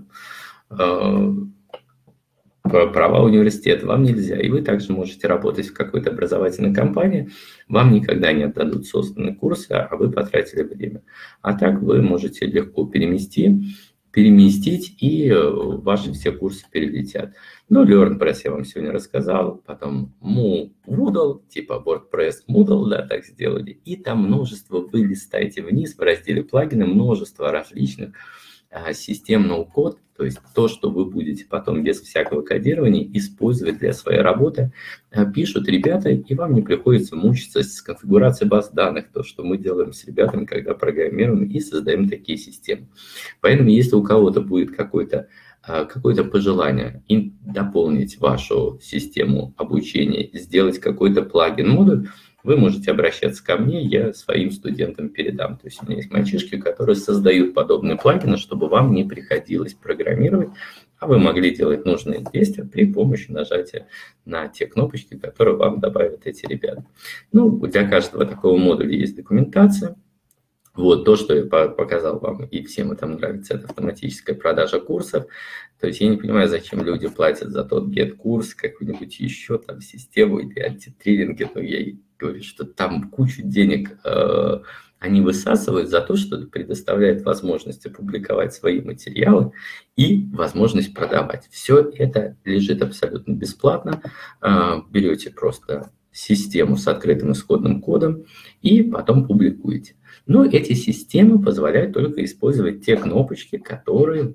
права университета, вам нельзя. И вы также можете работать в какой-то образовательной компании, вам никогда не отдадут созданные курсы, а вы потратили время. А так вы можете легко переместить, и ваши все курсы перелетят. Ну, LearnPress я вам сегодня рассказал, потом Moodle, типа WordPress, Moodle, да, так сделали. И там множество, вы листаете вниз в разделе плагины, множество различных систем ноу-код, то есть то, что вы будете потом без всякого кодирования использовать для своей работы, пишут ребята, и вам не приходится мучиться с конфигурацией баз данных, то, что мы делаем с ребятами, когда программируем и создаем такие системы. Поэтому, если у кого-то будет какое-то пожелание дополнить вашу систему обучения, сделать какой-то плагин-модуль, вы можете обращаться ко мне, я своим студентам передам. То есть у меня есть мальчишки, которые создают подобные плагины, чтобы вам не приходилось программировать, а вы могли делать нужные действия при помощи нажатия на те кнопочки, которые вам добавят эти ребята. Ну, для каждого такого модуля есть документация. Вот то, что я показал вам, и всем это нравится, это автоматическая продажа курсов. То есть я не понимаю, зачем люди платят за тот get-курс, какую-нибудь еще там систему или антитренинги. Но я говорю, что там кучу денег они высасывают за то, что предоставляет возможность опубликовать свои материалы и возможность продавать. Все это лежит абсолютно бесплатно. Берете просто систему с открытым исходным кодом и потом публикуете. Но эти системы позволяют только использовать те кнопочки, которые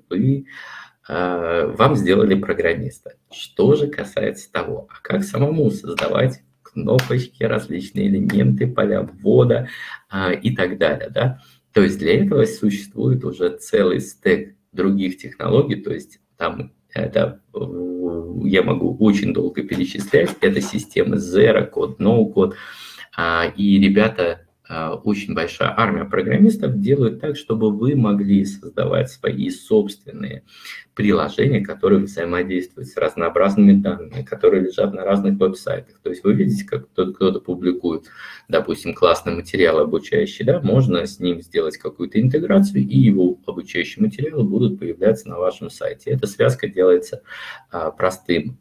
вам сделали программисты. Что же касается того, а как самому создавать кнопочки, различные элементы, поля ввода и так далее. Да? То есть для этого существует уже целый стек других технологий, то есть там это я могу очень долго перечислять, это системы Zero Code, No Code, и ребята, очень большая армия программистов делают так, чтобы вы могли создавать свои собственные приложения, которые взаимодействуют с разнообразными данными, которые лежат на разных веб-сайтах. То есть вы видите, как кто-то публикует, допустим, классный материал обучающий, да, можно с ним сделать какую-то интеграцию, и его обучающие материалы будут появляться на вашем сайте. Эта связка делается простым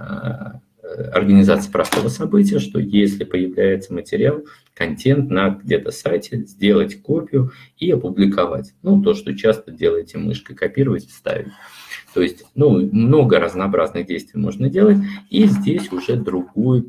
организация простого события, что если появляется материал, контент на где-то сайте, сделать копию и опубликовать. Ну, то, что часто делаете мышкой, копировать и ставить. То есть, много разнообразных действий можно делать, и здесь уже другой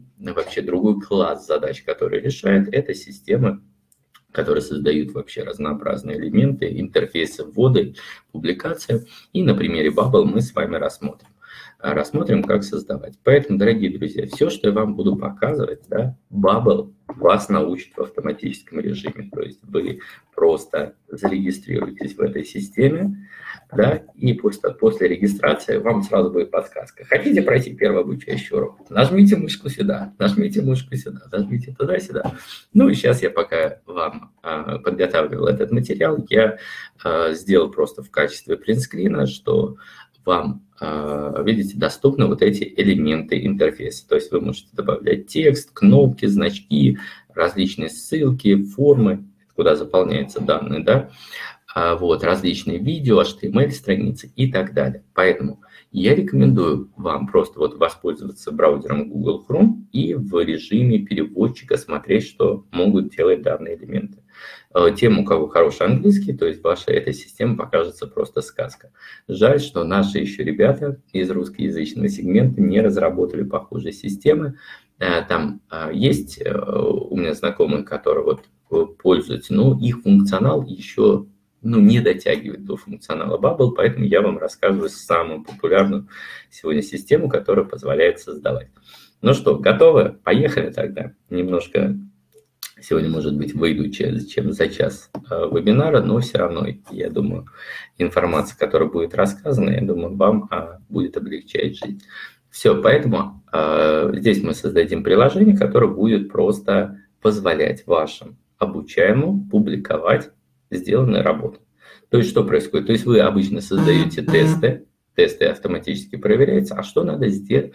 класс задач, который решает, это системы, которые создают вообще разнообразные элементы, интерфейсы ввода, публикации. И на примере Bubble мы с вами рассмотрим, как создавать. Поэтому, дорогие друзья, все, что я вам буду показывать, да, Bubble вас научит в автоматическом режиме. То есть вы просто зарегистрируетесь в этой системе, да, и после регистрации вам сразу будет подсказка. Хотите пройти первый обучающий урок? Нажмите мышку сюда, нажмите туда-сюда. Ну и сейчас я пока вам подготавливал этот материал, я сделал просто в качестве принтскрина, что вам, видите, доступны вот эти элементы интерфейса. То есть вы можете добавлять текст, кнопки, значки, различные ссылки, формы, куда заполняются данные, да, вот, различные видео, HTML-страницы и так далее. Поэтому я рекомендую вам просто вот воспользоваться браузером Google Chrome и в режиме переводчика смотреть, что могут делать данные элементы. Тем, у кого хороший английский, то есть ваша эта система покажется просто сказка. Жаль, что наши еще ребята из русскоязычного сегмента не разработали похожие системы. Там есть у меня знакомые, которые вот пользуются, но их функционал еще не дотягивает до функционала Bubble, поэтому я вам рассказываю самую популярную сегодня систему, которая позволяет создавать. Ну что, готовы? Поехали тогда. Немножко сегодня, может быть, выйду чем за час вебинара, но все равно, я думаю, информация, которая будет рассказана, я думаю, вам будет облегчать жизнь. Все, поэтому здесь мы создадим приложение, которое будет просто позволять вашим обучаемым публиковать сделанную работу. То есть что происходит? То есть вы обычно создаете тесты автоматически проверяются, а что надо сделать,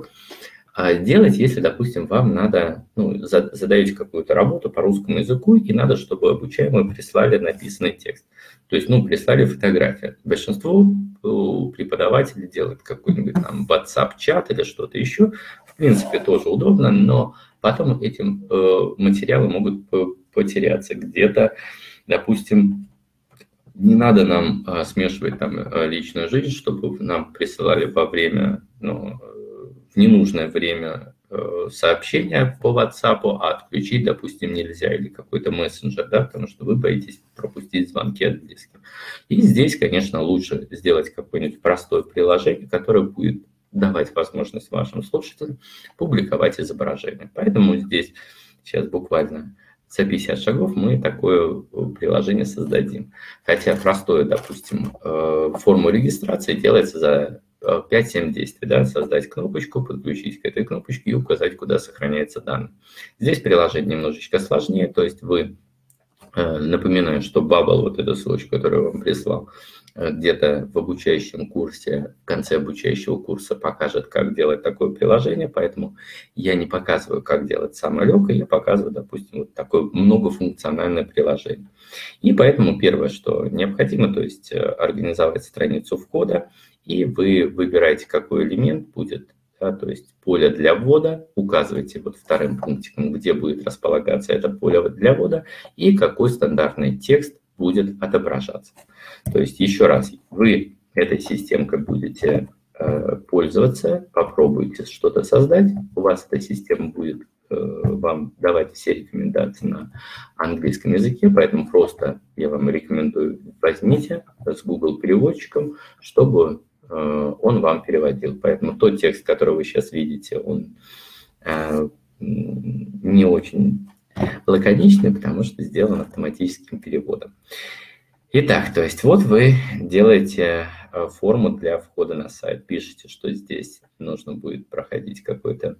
делать, если, допустим, вам надо, задаете какую-то работу по русскому языку, и надо, чтобы обучаемые прислали написанный текст. То есть, прислали фотографию. Большинство преподавателей делают какой-нибудь там WhatsApp-чат или что-то еще. В принципе, тоже удобно, но потом эти материалы могут потеряться где-то. Допустим, не надо нам смешивать там личную жизнь, чтобы нам присылали во время, в ненужное время сообщения по WhatsApp, а отключить, допустим, нельзя, или какой-то мессенджер, да, потому что вы боитесь пропустить звонки от близких. И здесь, конечно, лучше сделать какое-нибудь простое приложение, которое будет давать возможность вашим слушателям публиковать изображение. Поэтому здесь сейчас буквально за 50 шагов мы такое приложение создадим. Хотя простое, допустим, форму регистрации делается за 5-7 действий, да, создать кнопочку, подключить к этой кнопочке и указать, куда сохраняется данные. Здесь приложение немножечко сложнее, то есть вы, напоминаю, что Bubble, вот эта ссылочка, которую я вам прислал, где-то в обучающем курсе, в конце обучающего курса покажет, как делать такое приложение, поэтому я не показываю, как делать самое легкое, я показываю, допустим, вот такое многофункциональное приложение. И поэтому первое, что необходимо, то есть организовать страницу входа, и вы выбираете, какой элемент будет, да, то есть поле для ввода, указываете вот вторым пунктиком, где будет располагаться это поле для ввода, и какой стандартный текст будет отображаться. То есть еще раз, вы этой системкой будете пользоваться, попробуйте что-то создать, у вас эта система будет вам давать все рекомендации на английском языке, поэтому просто я вам рекомендую, возьмите с Google переводчиком, чтобы он вам переводил. Поэтому тот текст, который вы сейчас видите, он не очень лаконичный, потому что сделан автоматическим переводом. Итак, то есть вот вы делаете форму для входа на сайт, пишете, что здесь нужно будет проходить какой-то,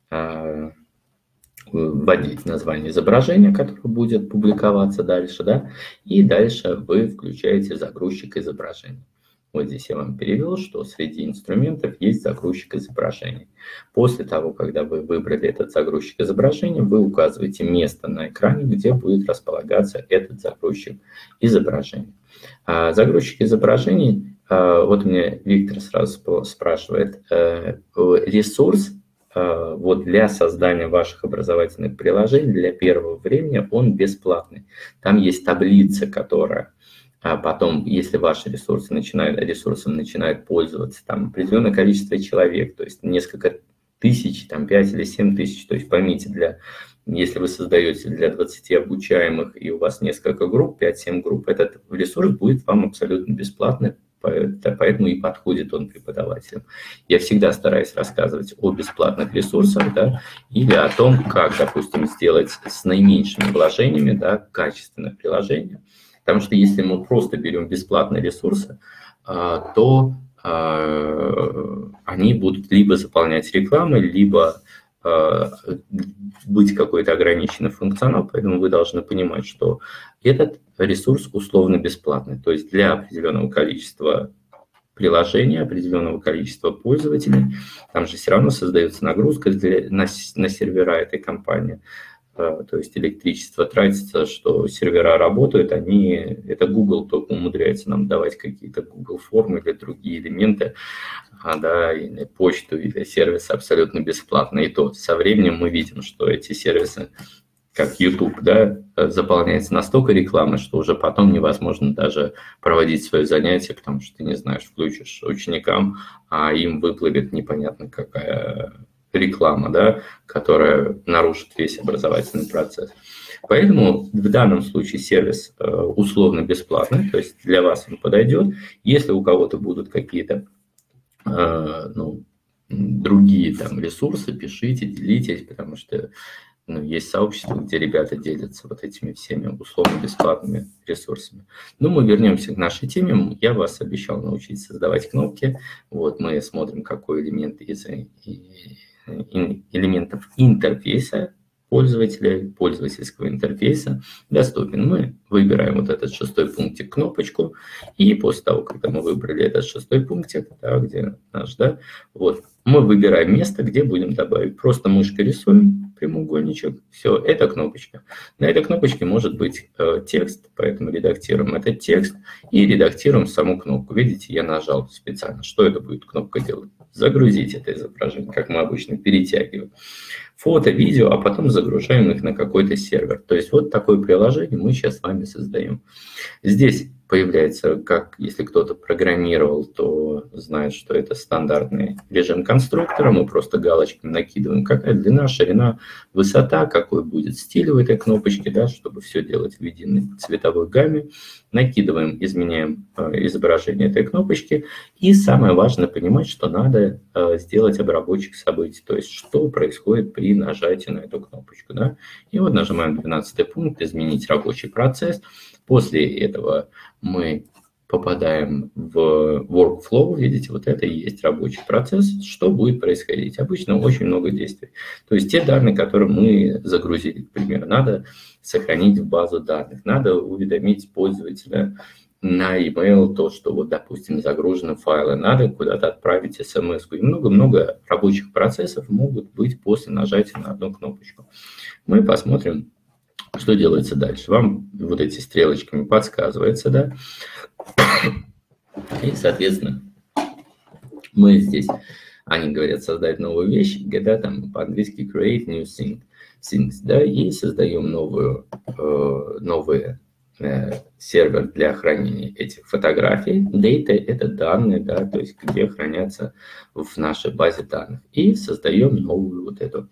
вводить название изображения, которое будет публиковаться дальше, да, и дальше вы включаете загрузчик изображений. Вот здесь я вам перевел, что среди инструментов есть загрузчик изображений. После того, когда вы выбрали этот загрузчик изображений, вы указываете место на экране, где будет располагаться этот загрузчик изображений. Загрузчик изображений, вот мне Виктор сразу спрашивает, ресурс вот для создания ваших образовательных приложений для первого времени он бесплатный. Там есть таблица, которая... А потом, если ваши ресурсом начинают пользоваться там определенное количество человек, то есть несколько тысяч, там 5 или 7 тысяч, то есть поймите, если вы создаете для 20 обучаемых и у вас несколько групп, 5-7 групп, этот ресурс будет вам абсолютно бесплатный, поэтому и подходит он преподавателям. Я всегда стараюсь рассказывать о бесплатных ресурсах, да, или о том, как, допустим, сделать с наименьшими вложениями, да, качественное приложение. Потому что если мы просто берем бесплатные ресурсы, то они будут либо заполнять рекламой, либо быть какой-то ограниченный функционал, поэтому вы должны понимать, что этот ресурс условно бесплатный, то есть для определенного количества приложений, определенного количества пользователей, там же все равно создается нагрузка на сервера этой компании. То есть электричество тратится, что сервера работают, это Google только умудряется нам давать какие-то Google формы или другие элементы, да, или почту, или сервисы абсолютно бесплатно. И то со временем мы видим, что эти сервисы, как YouTube, да, заполняется настолько рекламой, что уже потом невозможно даже проводить свое занятие, потому что ты не знаешь, включишь ученикам, а им выплывет непонятно какая реклама, да, которая нарушит весь образовательный процесс. Поэтому в данном случае сервис условно бесплатный, то есть для вас он подойдет. Если у кого-то будут какие-то другие там ресурсы, пишите, делитесь, потому что есть сообщество, где ребята делятся вот этими всеми условно-бесплатными ресурсами. Но мы вернемся к нашей теме. Я вас обещал научить создавать кнопки. Вот мы смотрим, какой элемент из элементов интерфейса пользователя, пользовательского интерфейса доступен. Мы выбираем вот этот 6-й пунктик, кнопочку, и после того, когда мы выбрали этот 6-й пунктик, да, где наш, да, вот, мы выбираем место, где будем добавить. Просто мышкой рисуем прямоугольничек, все, это кнопочка. На этой кнопочке может быть текст, поэтому редактируем этот текст и редактируем саму кнопку. Видите, я нажал специально. Что это будет кнопка делать? Загрузить это изображение, как мы обычно перетягиваем. Фото, видео, а потом загружаем их на какой-то сервер. То есть вот такое приложение мы сейчас с вами создаем. Здесь появляется, как если кто-то программировал, то знает, что это стандартный режим конструктора. Мы просто галочками накидываем, какая длина, ширина, высота, какой будет стиль в этой кнопочке, да, чтобы все делать в единой цветовой гамме. Накидываем, изменяем изображение этой кнопочки. И самое важное понимать, что надо сделать обработчик событий, то есть что происходит при нажатии на эту кнопочку. Да? И вот нажимаем 12-й пункт, изменить рабочий процесс. После этого мы попадаем в workflow, видите, вот это и есть рабочий процесс. Что будет происходить? Обычно очень много действий. То есть те данные, которые мы загрузили, к примеру, надо сохранить в базу данных, надо уведомить пользователя на email то, что вот, допустим, загружены файлы, надо куда-то отправить смс-ку. И много-много рабочих процессов могут быть после нажатия на одну кнопочку. Мы посмотрим, что делается дальше. Вам вот эти стрелочками подсказывается, да? И, соответственно, мы здесь, они говорят, создать новую вещь, да, там по-английски create new things, да, и создаем новый сервер для хранения этих фотографий. Data – это данные, да, то есть где хранятся в нашей базе данных. И создаем новую вот эту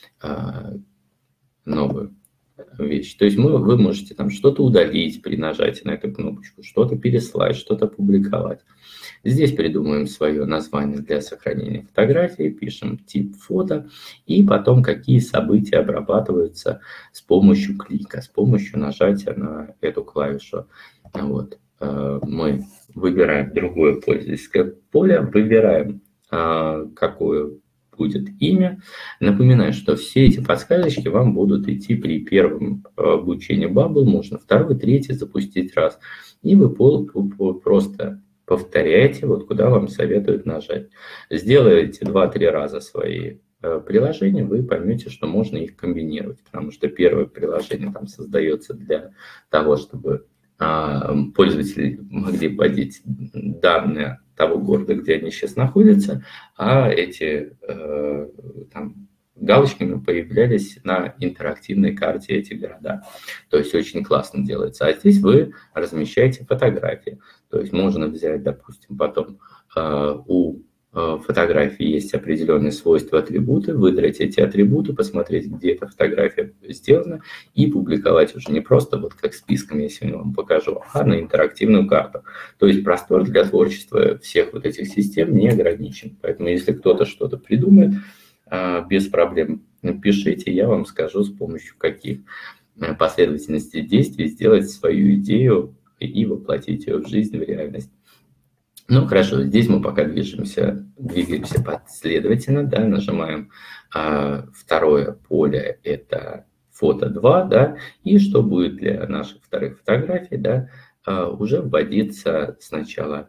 новую вещь. То есть вы можете там что-то удалить при нажатии на эту кнопочку, что-то переслать, что-то опубликовать. Здесь придумаем свое название для сохранения фотографии, пишем тип фото, и потом какие события обрабатываются с помощью клика, с помощью нажатия на эту клавишу. Вот. Мы выбираем другое пользовательское поле, выбираем какое будет имя. Напоминаю, что все эти подсказочки вам будут идти при первом обучении Bubble, можно второй, третий запустить раз. И вы просто повторяйте, вот куда вам советуют нажать. Сделайте 2-3 раза свои приложения, вы поймете, что можно их комбинировать, потому что первое приложение там создается для того, чтобы пользователи могли вводить данные того города, где они сейчас находятся, а эти там галочками появлялись на интерактивной карте эти города. То есть очень классно делается. А здесь вы размещаете фотографии. То есть можно взять, допустим, потом у фотографии есть определенные свойства, атрибуты, выдрать эти атрибуты, посмотреть, где эта фотография сделана, и публиковать уже не просто вот как списком, я сегодня вам покажу, а на интерактивную карту. То есть простор для творчества всех вот этих систем не ограничен. Поэтому если кто-то что-то придумает, без проблем пишите, я вам скажу, с помощью каких последовательностей действий сделать свою идею и воплотить ее в жизнь, в реальность. Ну, хорошо, здесь мы пока двигаемся последовательно, да, нажимаем второе поле, это фото 2, да, и что будет для наших вторых фотографий, да, уже вводится сначала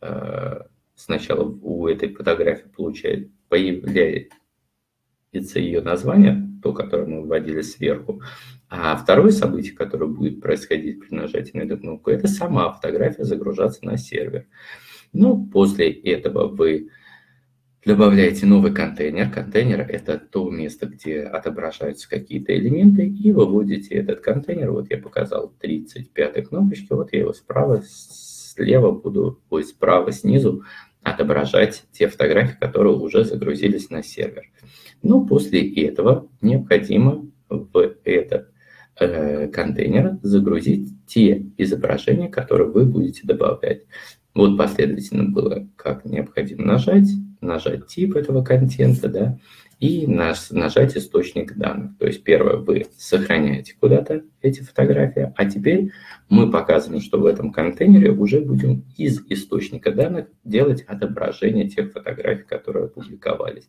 у этой фотографии появляется ее название, то, которое мы вводили сверху, а второе событие, которое будет происходить при нажатии на эту кнопку, это сама фотография загружаться на сервер. Ну, после этого вы добавляете новый контейнер. Контейнер – это то место, где отображаются какие-то элементы, и выводите этот контейнер. Вот я показал 35-й кнопочки, вот я его справа, снизу отображать те фотографии, которые уже загрузились на сервер. Ну, после этого необходимо в этот контейнер загрузить те изображения, которые вы будете добавлять. Вот последовательно было, как необходимо нажать тип этого контента, да, и нажать источник данных. То есть первое, вы сохраняете куда-то эти фотографии, а теперь мы показываем, что в этом контейнере уже будем из источника данных делать отображение тех фотографий, которые опубликовались.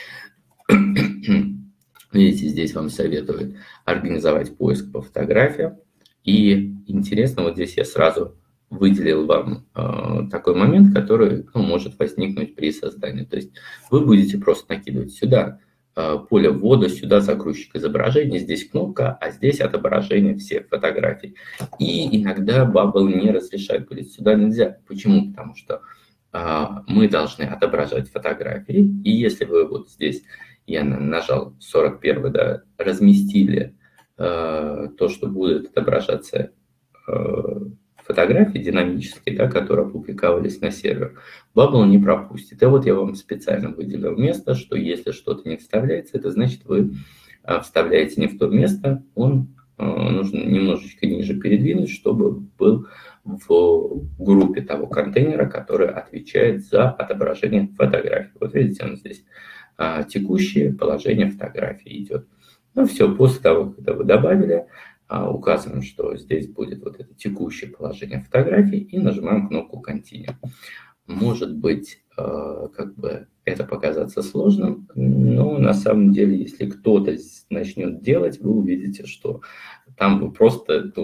Видите, здесь вам советуют организовать поиск по фотографиям. И интересно, вот здесь я сразу выделил вам такой момент, который может возникнуть при создании. То есть вы будете просто накидывать сюда поле ввода, сюда загрузчик изображений, здесь кнопка, а здесь отображение всех фотографий. И иногда Bubble не разрешает, говорит, сюда нельзя. Почему? Потому что мы должны отображать фотографии, и если вы вот здесь, я нажал 41, да, разместили то, что будет отображаться фотографии динамические, да, которые опубликовались на сервер, Bubble не пропустит. И вот я вам специально выделил место, что если что-то не вставляется, это значит, вы вставляете не в то место, нужно немножечко ниже передвинуть, чтобы был в группе того контейнера, который отвечает за отображение фотографий. Вот видите, он здесь текущее положение фотографии идет. Ну все, после того, когда вы добавили, указываем, что здесь будет вот это текущее положение фотографий, и нажимаем кнопку Continue. Может быть, как бы это показаться сложным, но на самом деле, если кто-то начнет делать, вы увидите, что там вы просто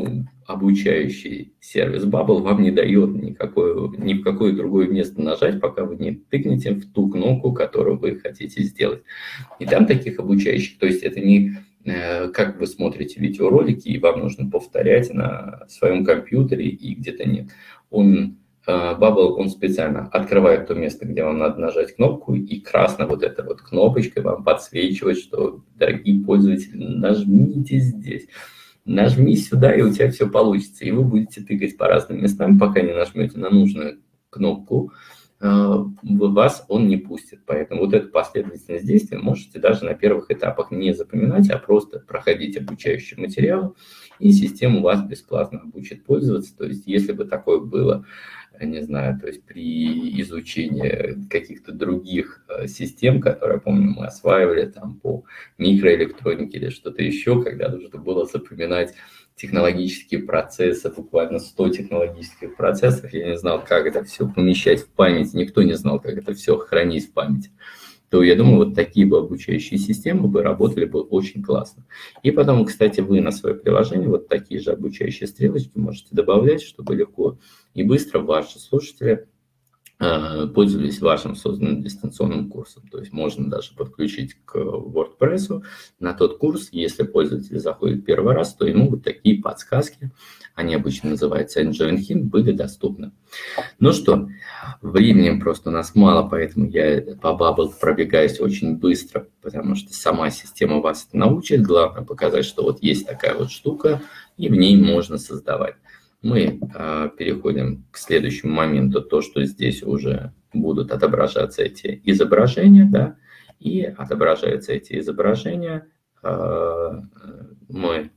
обучающий сервис Bubble вам не дает ни в какое другое место нажать, пока вы не тыкнете в ту кнопку, которую вы хотите сделать. И там таких обучающих, то есть это не как вы смотрите видеоролики, и вам нужно повторять на своем компьютере, и где-то нет. Bubble, он специально открывает то место, где вам надо нажать кнопку, и красной вот этой вот кнопочкой вам подсвечивает, что, дорогие пользователи, нажмите здесь. Нажми сюда, и у тебя все получится. И вы будете тыкать по разным местам, пока не нажмете на нужную кнопку, вас он не пустит. Поэтому вот эту последовательность действий можете даже на первых этапах не запоминать, а просто проходить обучающий материал, и система вас бесплатно обучит пользоваться. То есть если бы такое было, не знаю, то есть при изучении каких-то других систем, которые, я помню, мы осваивали там по микроэлектронике или что-то еще, когда нужно было запоминать технологические процессы, буквально 100 технологических процессов, я не знал, как это все помещать в память, никто не знал, как это все хранить в памяти, то я думаю, вот такие бы обучающие системы бы работали бы очень классно. И потом, кстати, вы на свое приложение вот такие же обучающие стрелочки можете добавлять, чтобы легко и быстро ваши слушатели пользовались вашим созданным дистанционным курсом. То есть можно даже подключить к WordPress на тот курс. Если пользователь заходит первый раз, то ему вот такие подсказки, они обычно называются Enjoin Hint, были доступны. Ну что, времени просто у нас мало, поэтому я по Bubble пробегаюсь очень быстро, потому что сама система вас это научит. Главное показать, что вот есть такая вот штука, и в ней можно создавать. Мы переходим к следующему моменту, то, что здесь уже будут отображаться эти изображения, да, и отображаются эти изображения, мы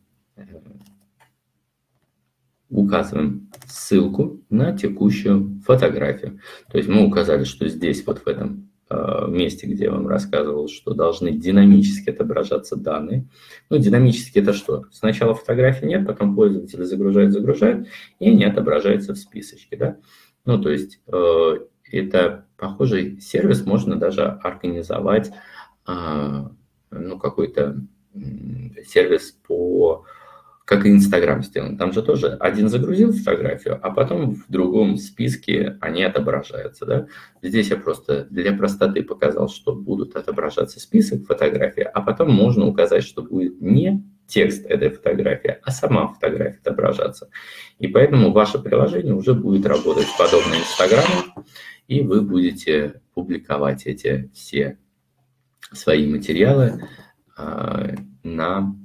указываем ссылку на текущую фотографию. То есть мы указали, что здесь, вот в этом месте, где я вам рассказывал, что должны динамически отображаться данные. Ну, динамически это что? Сначала фотографии нет, потом пользователь загружает, и они отображаются в списочке, да? Ну, то есть это похожий сервис можно даже организовать, ну, какой-то сервис по... Как и Инстаграм сделан. Там же тоже один загрузил фотографию, а потом в другом списке они отображаются. Да? Здесь я просто для простоты показал, что будут отображаться список фотографий, а потом можно указать, что будет не текст этой фотографии, а сама фотография отображаться. И поэтому ваше приложение уже будет работать подобно Инстаграму, и вы будете публиковать эти все свои материалы на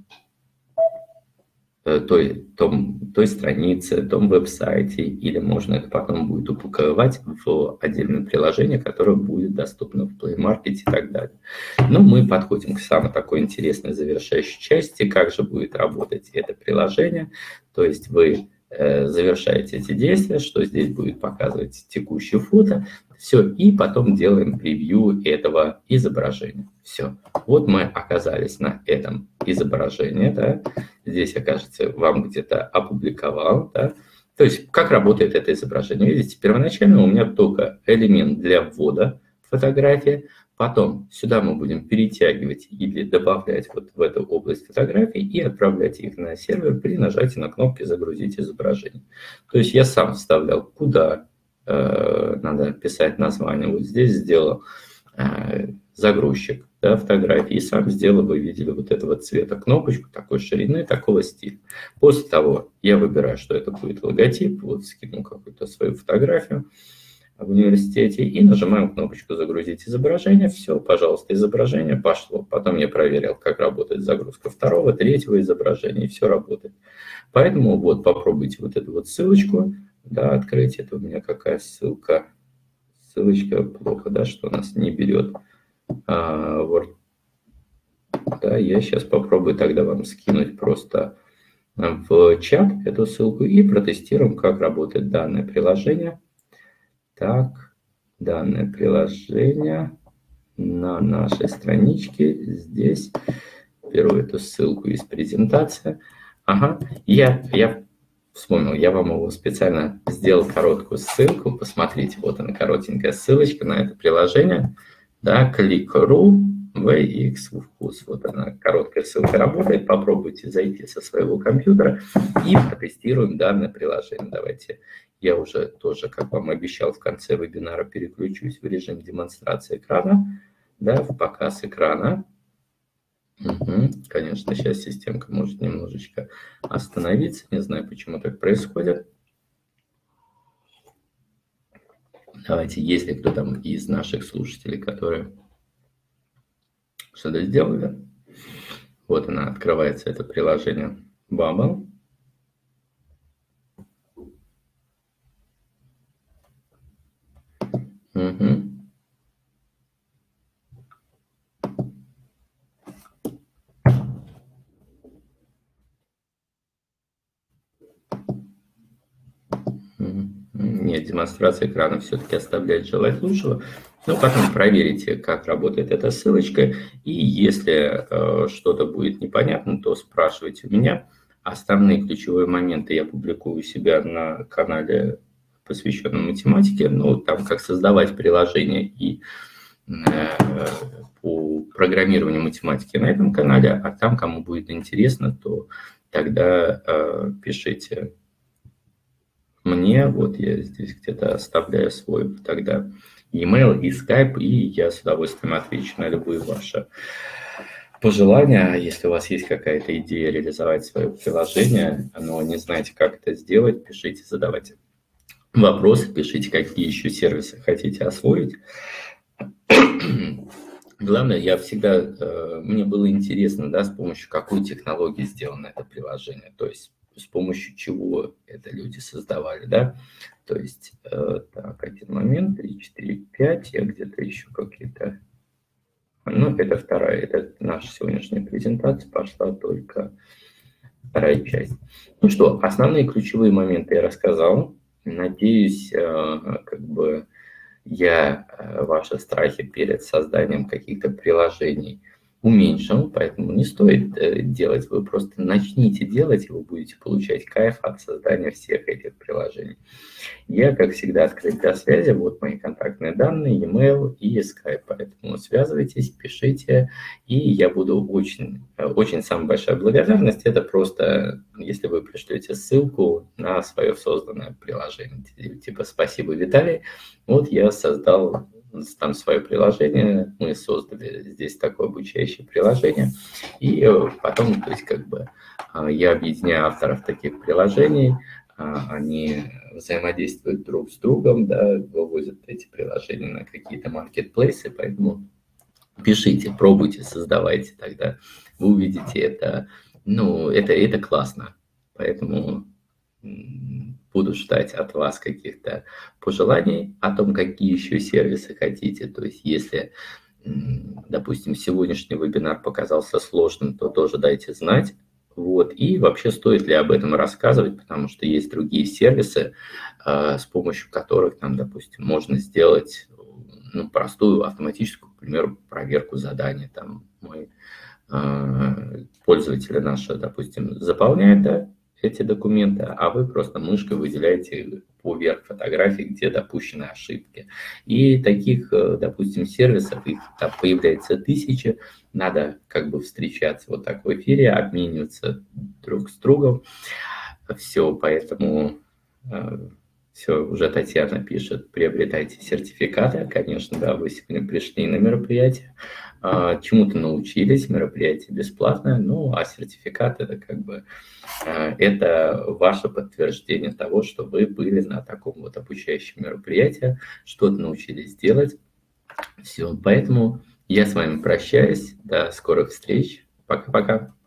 той странице, том веб-сайте, или можно это потом будет упаковать в отдельное приложение, которое будет доступно в Play Market и так далее. Но мы подходим к самой такой интересной завершающей части, как же будет работать это приложение. То есть вы завершаете эти действия, что здесь будет показывать текущее фото, все, и потом делаем превью этого изображения. Все, вот мы оказались на этом изображении, да, здесь, окажется, вам где-то опубликовал, да, то есть как работает это изображение. Видите, первоначально у меня только элемент для ввода фотографии, потом сюда мы будем перетягивать или добавлять вот в эту область фотографий и отправлять их на сервер при нажатии на кнопки «Загрузить изображение». То есть я сам вставлял, куда надо писать название. Вот здесь сделал загрузчик, да, фотографии, и сам сделал, вы видели, вот этого цвета кнопочку, такой ширины, такого стиля. После того я выбираю, что это будет логотип, вот скину какую-то свою фотографию в университете и нажимаем кнопочку «Загрузить изображение». Все, пожалуйста, изображение пошло. Потом я проверил, как работает загрузка второго, третьего изображения, и все работает. Поэтому вот попробуйте вот эту вот ссылочку, да, открыть. Это у меня какая ссылка? Ссылочка плохо, да, что у нас не берет Word. Да, я сейчас попробую тогда вам скинуть просто в чат эту ссылку и протестируем, как работает данное приложение. Так, данное приложение на нашей страничке. Здесь беру эту ссылку из презентации. Ага, я вспомнил, я вам его специально сделал короткую ссылку. Посмотрите, вот она, коротенькая ссылочка на это приложение. Да, Click.ru, VX вкус. Вот она, короткая ссылка работает. Попробуйте зайти со своего компьютера и протестируем данное приложение. Давайте я уже тоже, как вам обещал, в конце вебинара переключусь в режим демонстрации экрана, да, в показ экрана. Угу. Конечно, сейчас системка может немножечко остановиться. Не знаю, почему так происходит. Давайте, если кто там из наших слушателей, которые что-то сделали. Вот она, открывается это приложение Bubble. Угу. Нет, демонстрация экрана все-таки оставляет желать лучшего. Но потом проверите, как работает эта ссылочка. И если что-то будет непонятно, то спрашивайте у меня. Основные ключевые моменты я публикую у себя на канале, посвященном математике. Ну, там как создавать приложение и по программированию математики на этом канале. А там, кому будет интересно, то тогда пишите мне, вот я здесь где-то оставляю свой тогда email и Skype, и я с удовольствием отвечу на любые ваши пожелания. А если у вас есть какая-то идея реализовать свое приложение, но не знаете, как это сделать, пишите, задавайте вопросы, пишите, какие еще сервисы хотите освоить. Главное, я всегда, мне было интересно, да, с помощью какой технологии сделано это приложение, то есть с помощью чего это люди создавали, да, то есть, так, один момент, 3, 4, 5, я где-то еще какие-то, ну, это вторая, это наша сегодняшняя презентация, пошла только вторая часть. Ну что, основные ключевые моменты я рассказал, надеюсь, как бы я ваши страхи перед созданием каких-то приложений уменьшил, поэтому не стоит делать, вы просто начните делать, и вы будете получать кайф от создания всех этих приложений. Я, как всегда, открыт для связи, вот мои контактные данные, e-mail и Skype, поэтому связывайтесь, пишите, и я буду очень самая большая благодарность, это просто, если вы пришлете ссылку на свое созданное приложение, типа «Спасибо, Виталий, вот я создал там свое приложение, мы создали здесь такое обучающее приложение, и потом, то есть как бы я объединяю авторов таких приложений, они взаимодействуют друг с другом, да, вывозят эти приложения на какие-то маркетплейсы, поэтому пишите, пробуйте, создавайте, тогда вы увидите это, ну, это классно, поэтому буду ждать от вас каких-то пожеланий о том, какие еще сервисы хотите. То есть, если, допустим, сегодняшний вебинар показался сложным, то тоже дайте знать. Вот. И вообще, стоит ли об этом рассказывать, потому что есть другие сервисы, с помощью которых, там, допустим, можно сделать простую автоматическую, к примеру, проверку заданий. Там мы, пользователи наши, допустим, заполняют, да, эти документы, а вы просто мышкой выделяете поверх фотографий, где допущены ошибки. И таких, допустим, сервисов, их там появляется 1000, надо как бы встречаться вот так в эфире, обмениваться друг с другом. Все, поэтому все, уже Татьяна пишет, приобретайте сертификаты. Конечно, да, вы сегодня пришли на мероприятие, чему-то научились, мероприятие бесплатное, ну, а сертификат это как бы это ваше подтверждение того, что вы были на таком вот обучающем мероприятии, что-то научились делать. Все, поэтому я с вами прощаюсь, до скорых встреч, пока-пока.